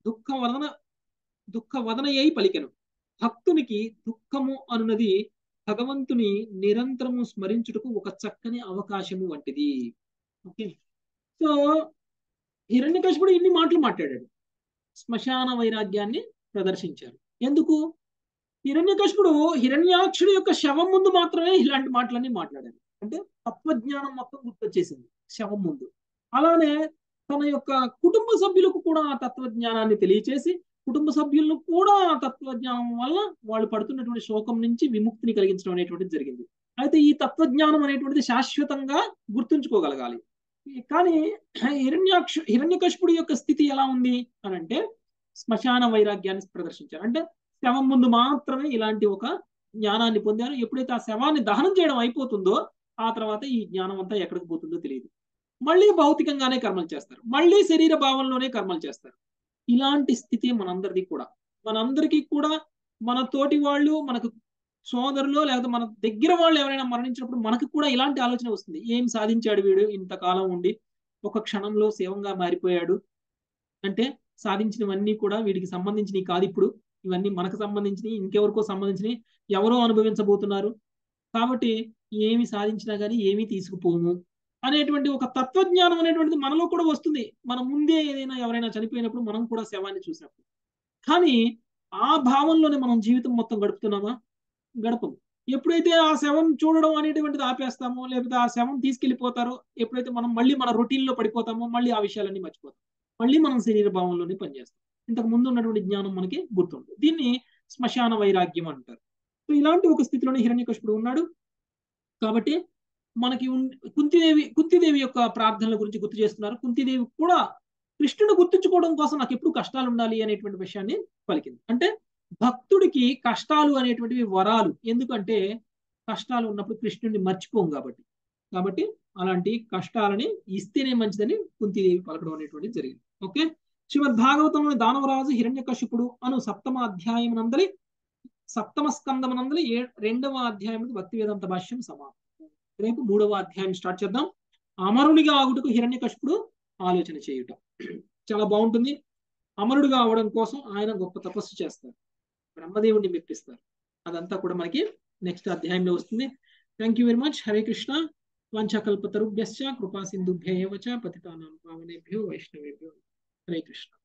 దుఃఖవదనయ్యి పలికెను. భక్తునికి దుఃఖము అనున్నది భగవంతుని నిరంతరము స్మరించుటకు ఒక చక్కని అవకాశము వంటిది. ఓకే. సో హిరణ్యకశిపుడు ఇన్ని మాటలు మాట్లాడాడు, శ్మశాన వైరాగ్యాన్ని ప్రదర్శించారు. ఎందుకు? హిరణ్యకశిపుడు హిరణ్యాక్షుడి యొక్క శవం ముందు మాత్రమే ఇలాంటి మాటలన్నీ మాట్లాడాడు. అంటే తత్వజ్ఞానం మొత్తం గుర్తొచ్చేసింది శవం ముందు. అలానే తన యొక్క కుటుంబ సభ్యులకు కూడా ఆ తత్వజ్ఞానాన్ని తెలియచేసి కుటుంబ సభ్యులను కూడా ఆ తత్వజ్ఞానం వల్ల వాళ్ళు పడుతున్నటువంటి శోకం నుంచి విముక్తిని కలిగించడం అనేటువంటిది జరిగింది. అయితే ఈ తత్వజ్ఞానం అనేటువంటిది శాశ్వతంగా గుర్తుంచుకోగలగాలి. కానీ హిరణ్యకశిపుడి యొక్క స్థితి ఎలా ఉంది అని అంటే శ్మశాన వైరాగ్యాన్ని ప్రదర్శించారు. అంటే శవం ముందు మాత్రమే ఇలాంటి ఒక జ్ఞానాన్ని పొందారు. ఎప్పుడైతే ఆ శవాన్ని దహనం చేయడం అయిపోతుందో ఆ తర్వాత ఈ జ్ఞానం అంతా ఎక్కడికి పోతుందో తెలియదు. మళ్ళీ భౌతికంగానే కర్మలు చేస్తారు, మళ్ళీ శరీర భావంలోనే కర్మలు చేస్తారు. ఇలాంటి స్థితి మనందరిది కూడా. మనందరికీ కూడా మన తోటి వాళ్ళు మనకు సోదరులు లేకపోతే మన దగ్గర వాళ్ళు ఎవరైనా మరణించినప్పుడు మనకు కూడా ఇలాంటి ఆలోచన వస్తుంది. ఏం సాధించాడు వీడు ఇంతకాలం ఉండి ఒక క్షణంలో శవంగా మారిపోయాడు అంటే సాధించినవన్నీ కూడా వీడికి సంబంధించినవి కాదు, ఇప్పుడు ఇవన్నీ మనకు సంబంధించినవి, ఇంకెవరికో సంబంధించినవి, ఎవరో అనుభవించబోతున్నారు. కాబట్టి ఏమి సాధించినా కానీ ఏమీ తీసుకుపోము అనేటువంటి ఒక తత్వజ్ఞానం అనేటువంటిది మనలో కూడా వస్తుంది. మన ముందే ఏదైనా ఎవరైనా చనిపోయినప్పుడు మనం కూడా శవాన్ని చూసినప్పుడు. కానీ ఆ భావంలోనే మనం జీవితం మొత్తం గడుపుతున్నామా? గడపము. ఎప్పుడైతే ఆ శవం చూడడం అనేటువంటిది ఆపేస్తామో, లేకపోతే ఆ శవం తీసుకెళ్లిపోతారో, ఎప్పుడైతే మనం మళ్ళీ మన రొటీన్ లో పడిపోతామో మళ్ళీ ఆ విషయాలన్నీ మర్చిపోతాం, మళ్ళీ మనం శరీర భావంలోనే పనిచేస్తాం. ఇంతకు ముందు ఉన్నటువంటి జ్ఞానం మనకి గుర్తుంటుంది. దీన్ని శ్మశాన వైరాగ్యం అంటారు. సో ఇలాంటి ఒక స్థితిలోనే హిరణ్యకశిపుడు ఉన్నాడు. కాబట్టి మనకి కుంతిదేవి యొక్క ప్రార్థనల గురించి గుర్తు చేస్తున్నారు. కుంతిదేవి కూడా కృష్ణుడు గుర్తుంచుకోవడం కోసం నాకు ఎప్పుడు కష్టాలు ఉండాలి అనేటువంటి విషయాన్ని పలికింది. అంటే భక్తుడికి కష్టాలు అనేటువంటివి వరాలు. ఎందుకంటే కష్టాలు ఉన్నప్పుడు కృష్ణుడిని మర్చిపోం కాబట్టి అలాంటి కష్టాలని ఇస్తేనే మంచిదని కుంతిదేవి పలకడం అనేటువంటిది జరిగింది. ఓకే, శ్రీమద్ భాగవతంలోని దానవరాజు హిరణ్యకశిపుడు అను సప్తమ స్కందమనందలి 2వ అధ్యాయం భక్తి వేదాంత భాష్యం సమాప్తం. రేపు 3వ అధ్యాయం స్టార్ట్ చేద్దాం. అమరునిగా ఆగుటకు హిరణ్యకశిపుడు ఆలోచన చేయుట చాలా బాగుంటుంది. అమరుడిగా అవడం కోసం ఆయన గొప్ప తపస్సు చేస్తారు, బ్రహ్మదేవుడిని మెప్పిస్తారు. అదంతా కూడా మనకి నెక్స్ట్ అధ్యాయంలో వస్తుంది. Thank you very much. Hare Krishna. వాంఛాకల్పతరుభ్యశ్చ కృపా సింధుభ్యో ఏవ చ పతితానాం పావనేభ్యో వైష్ణవేభ్యో. హరే కృష్ణ.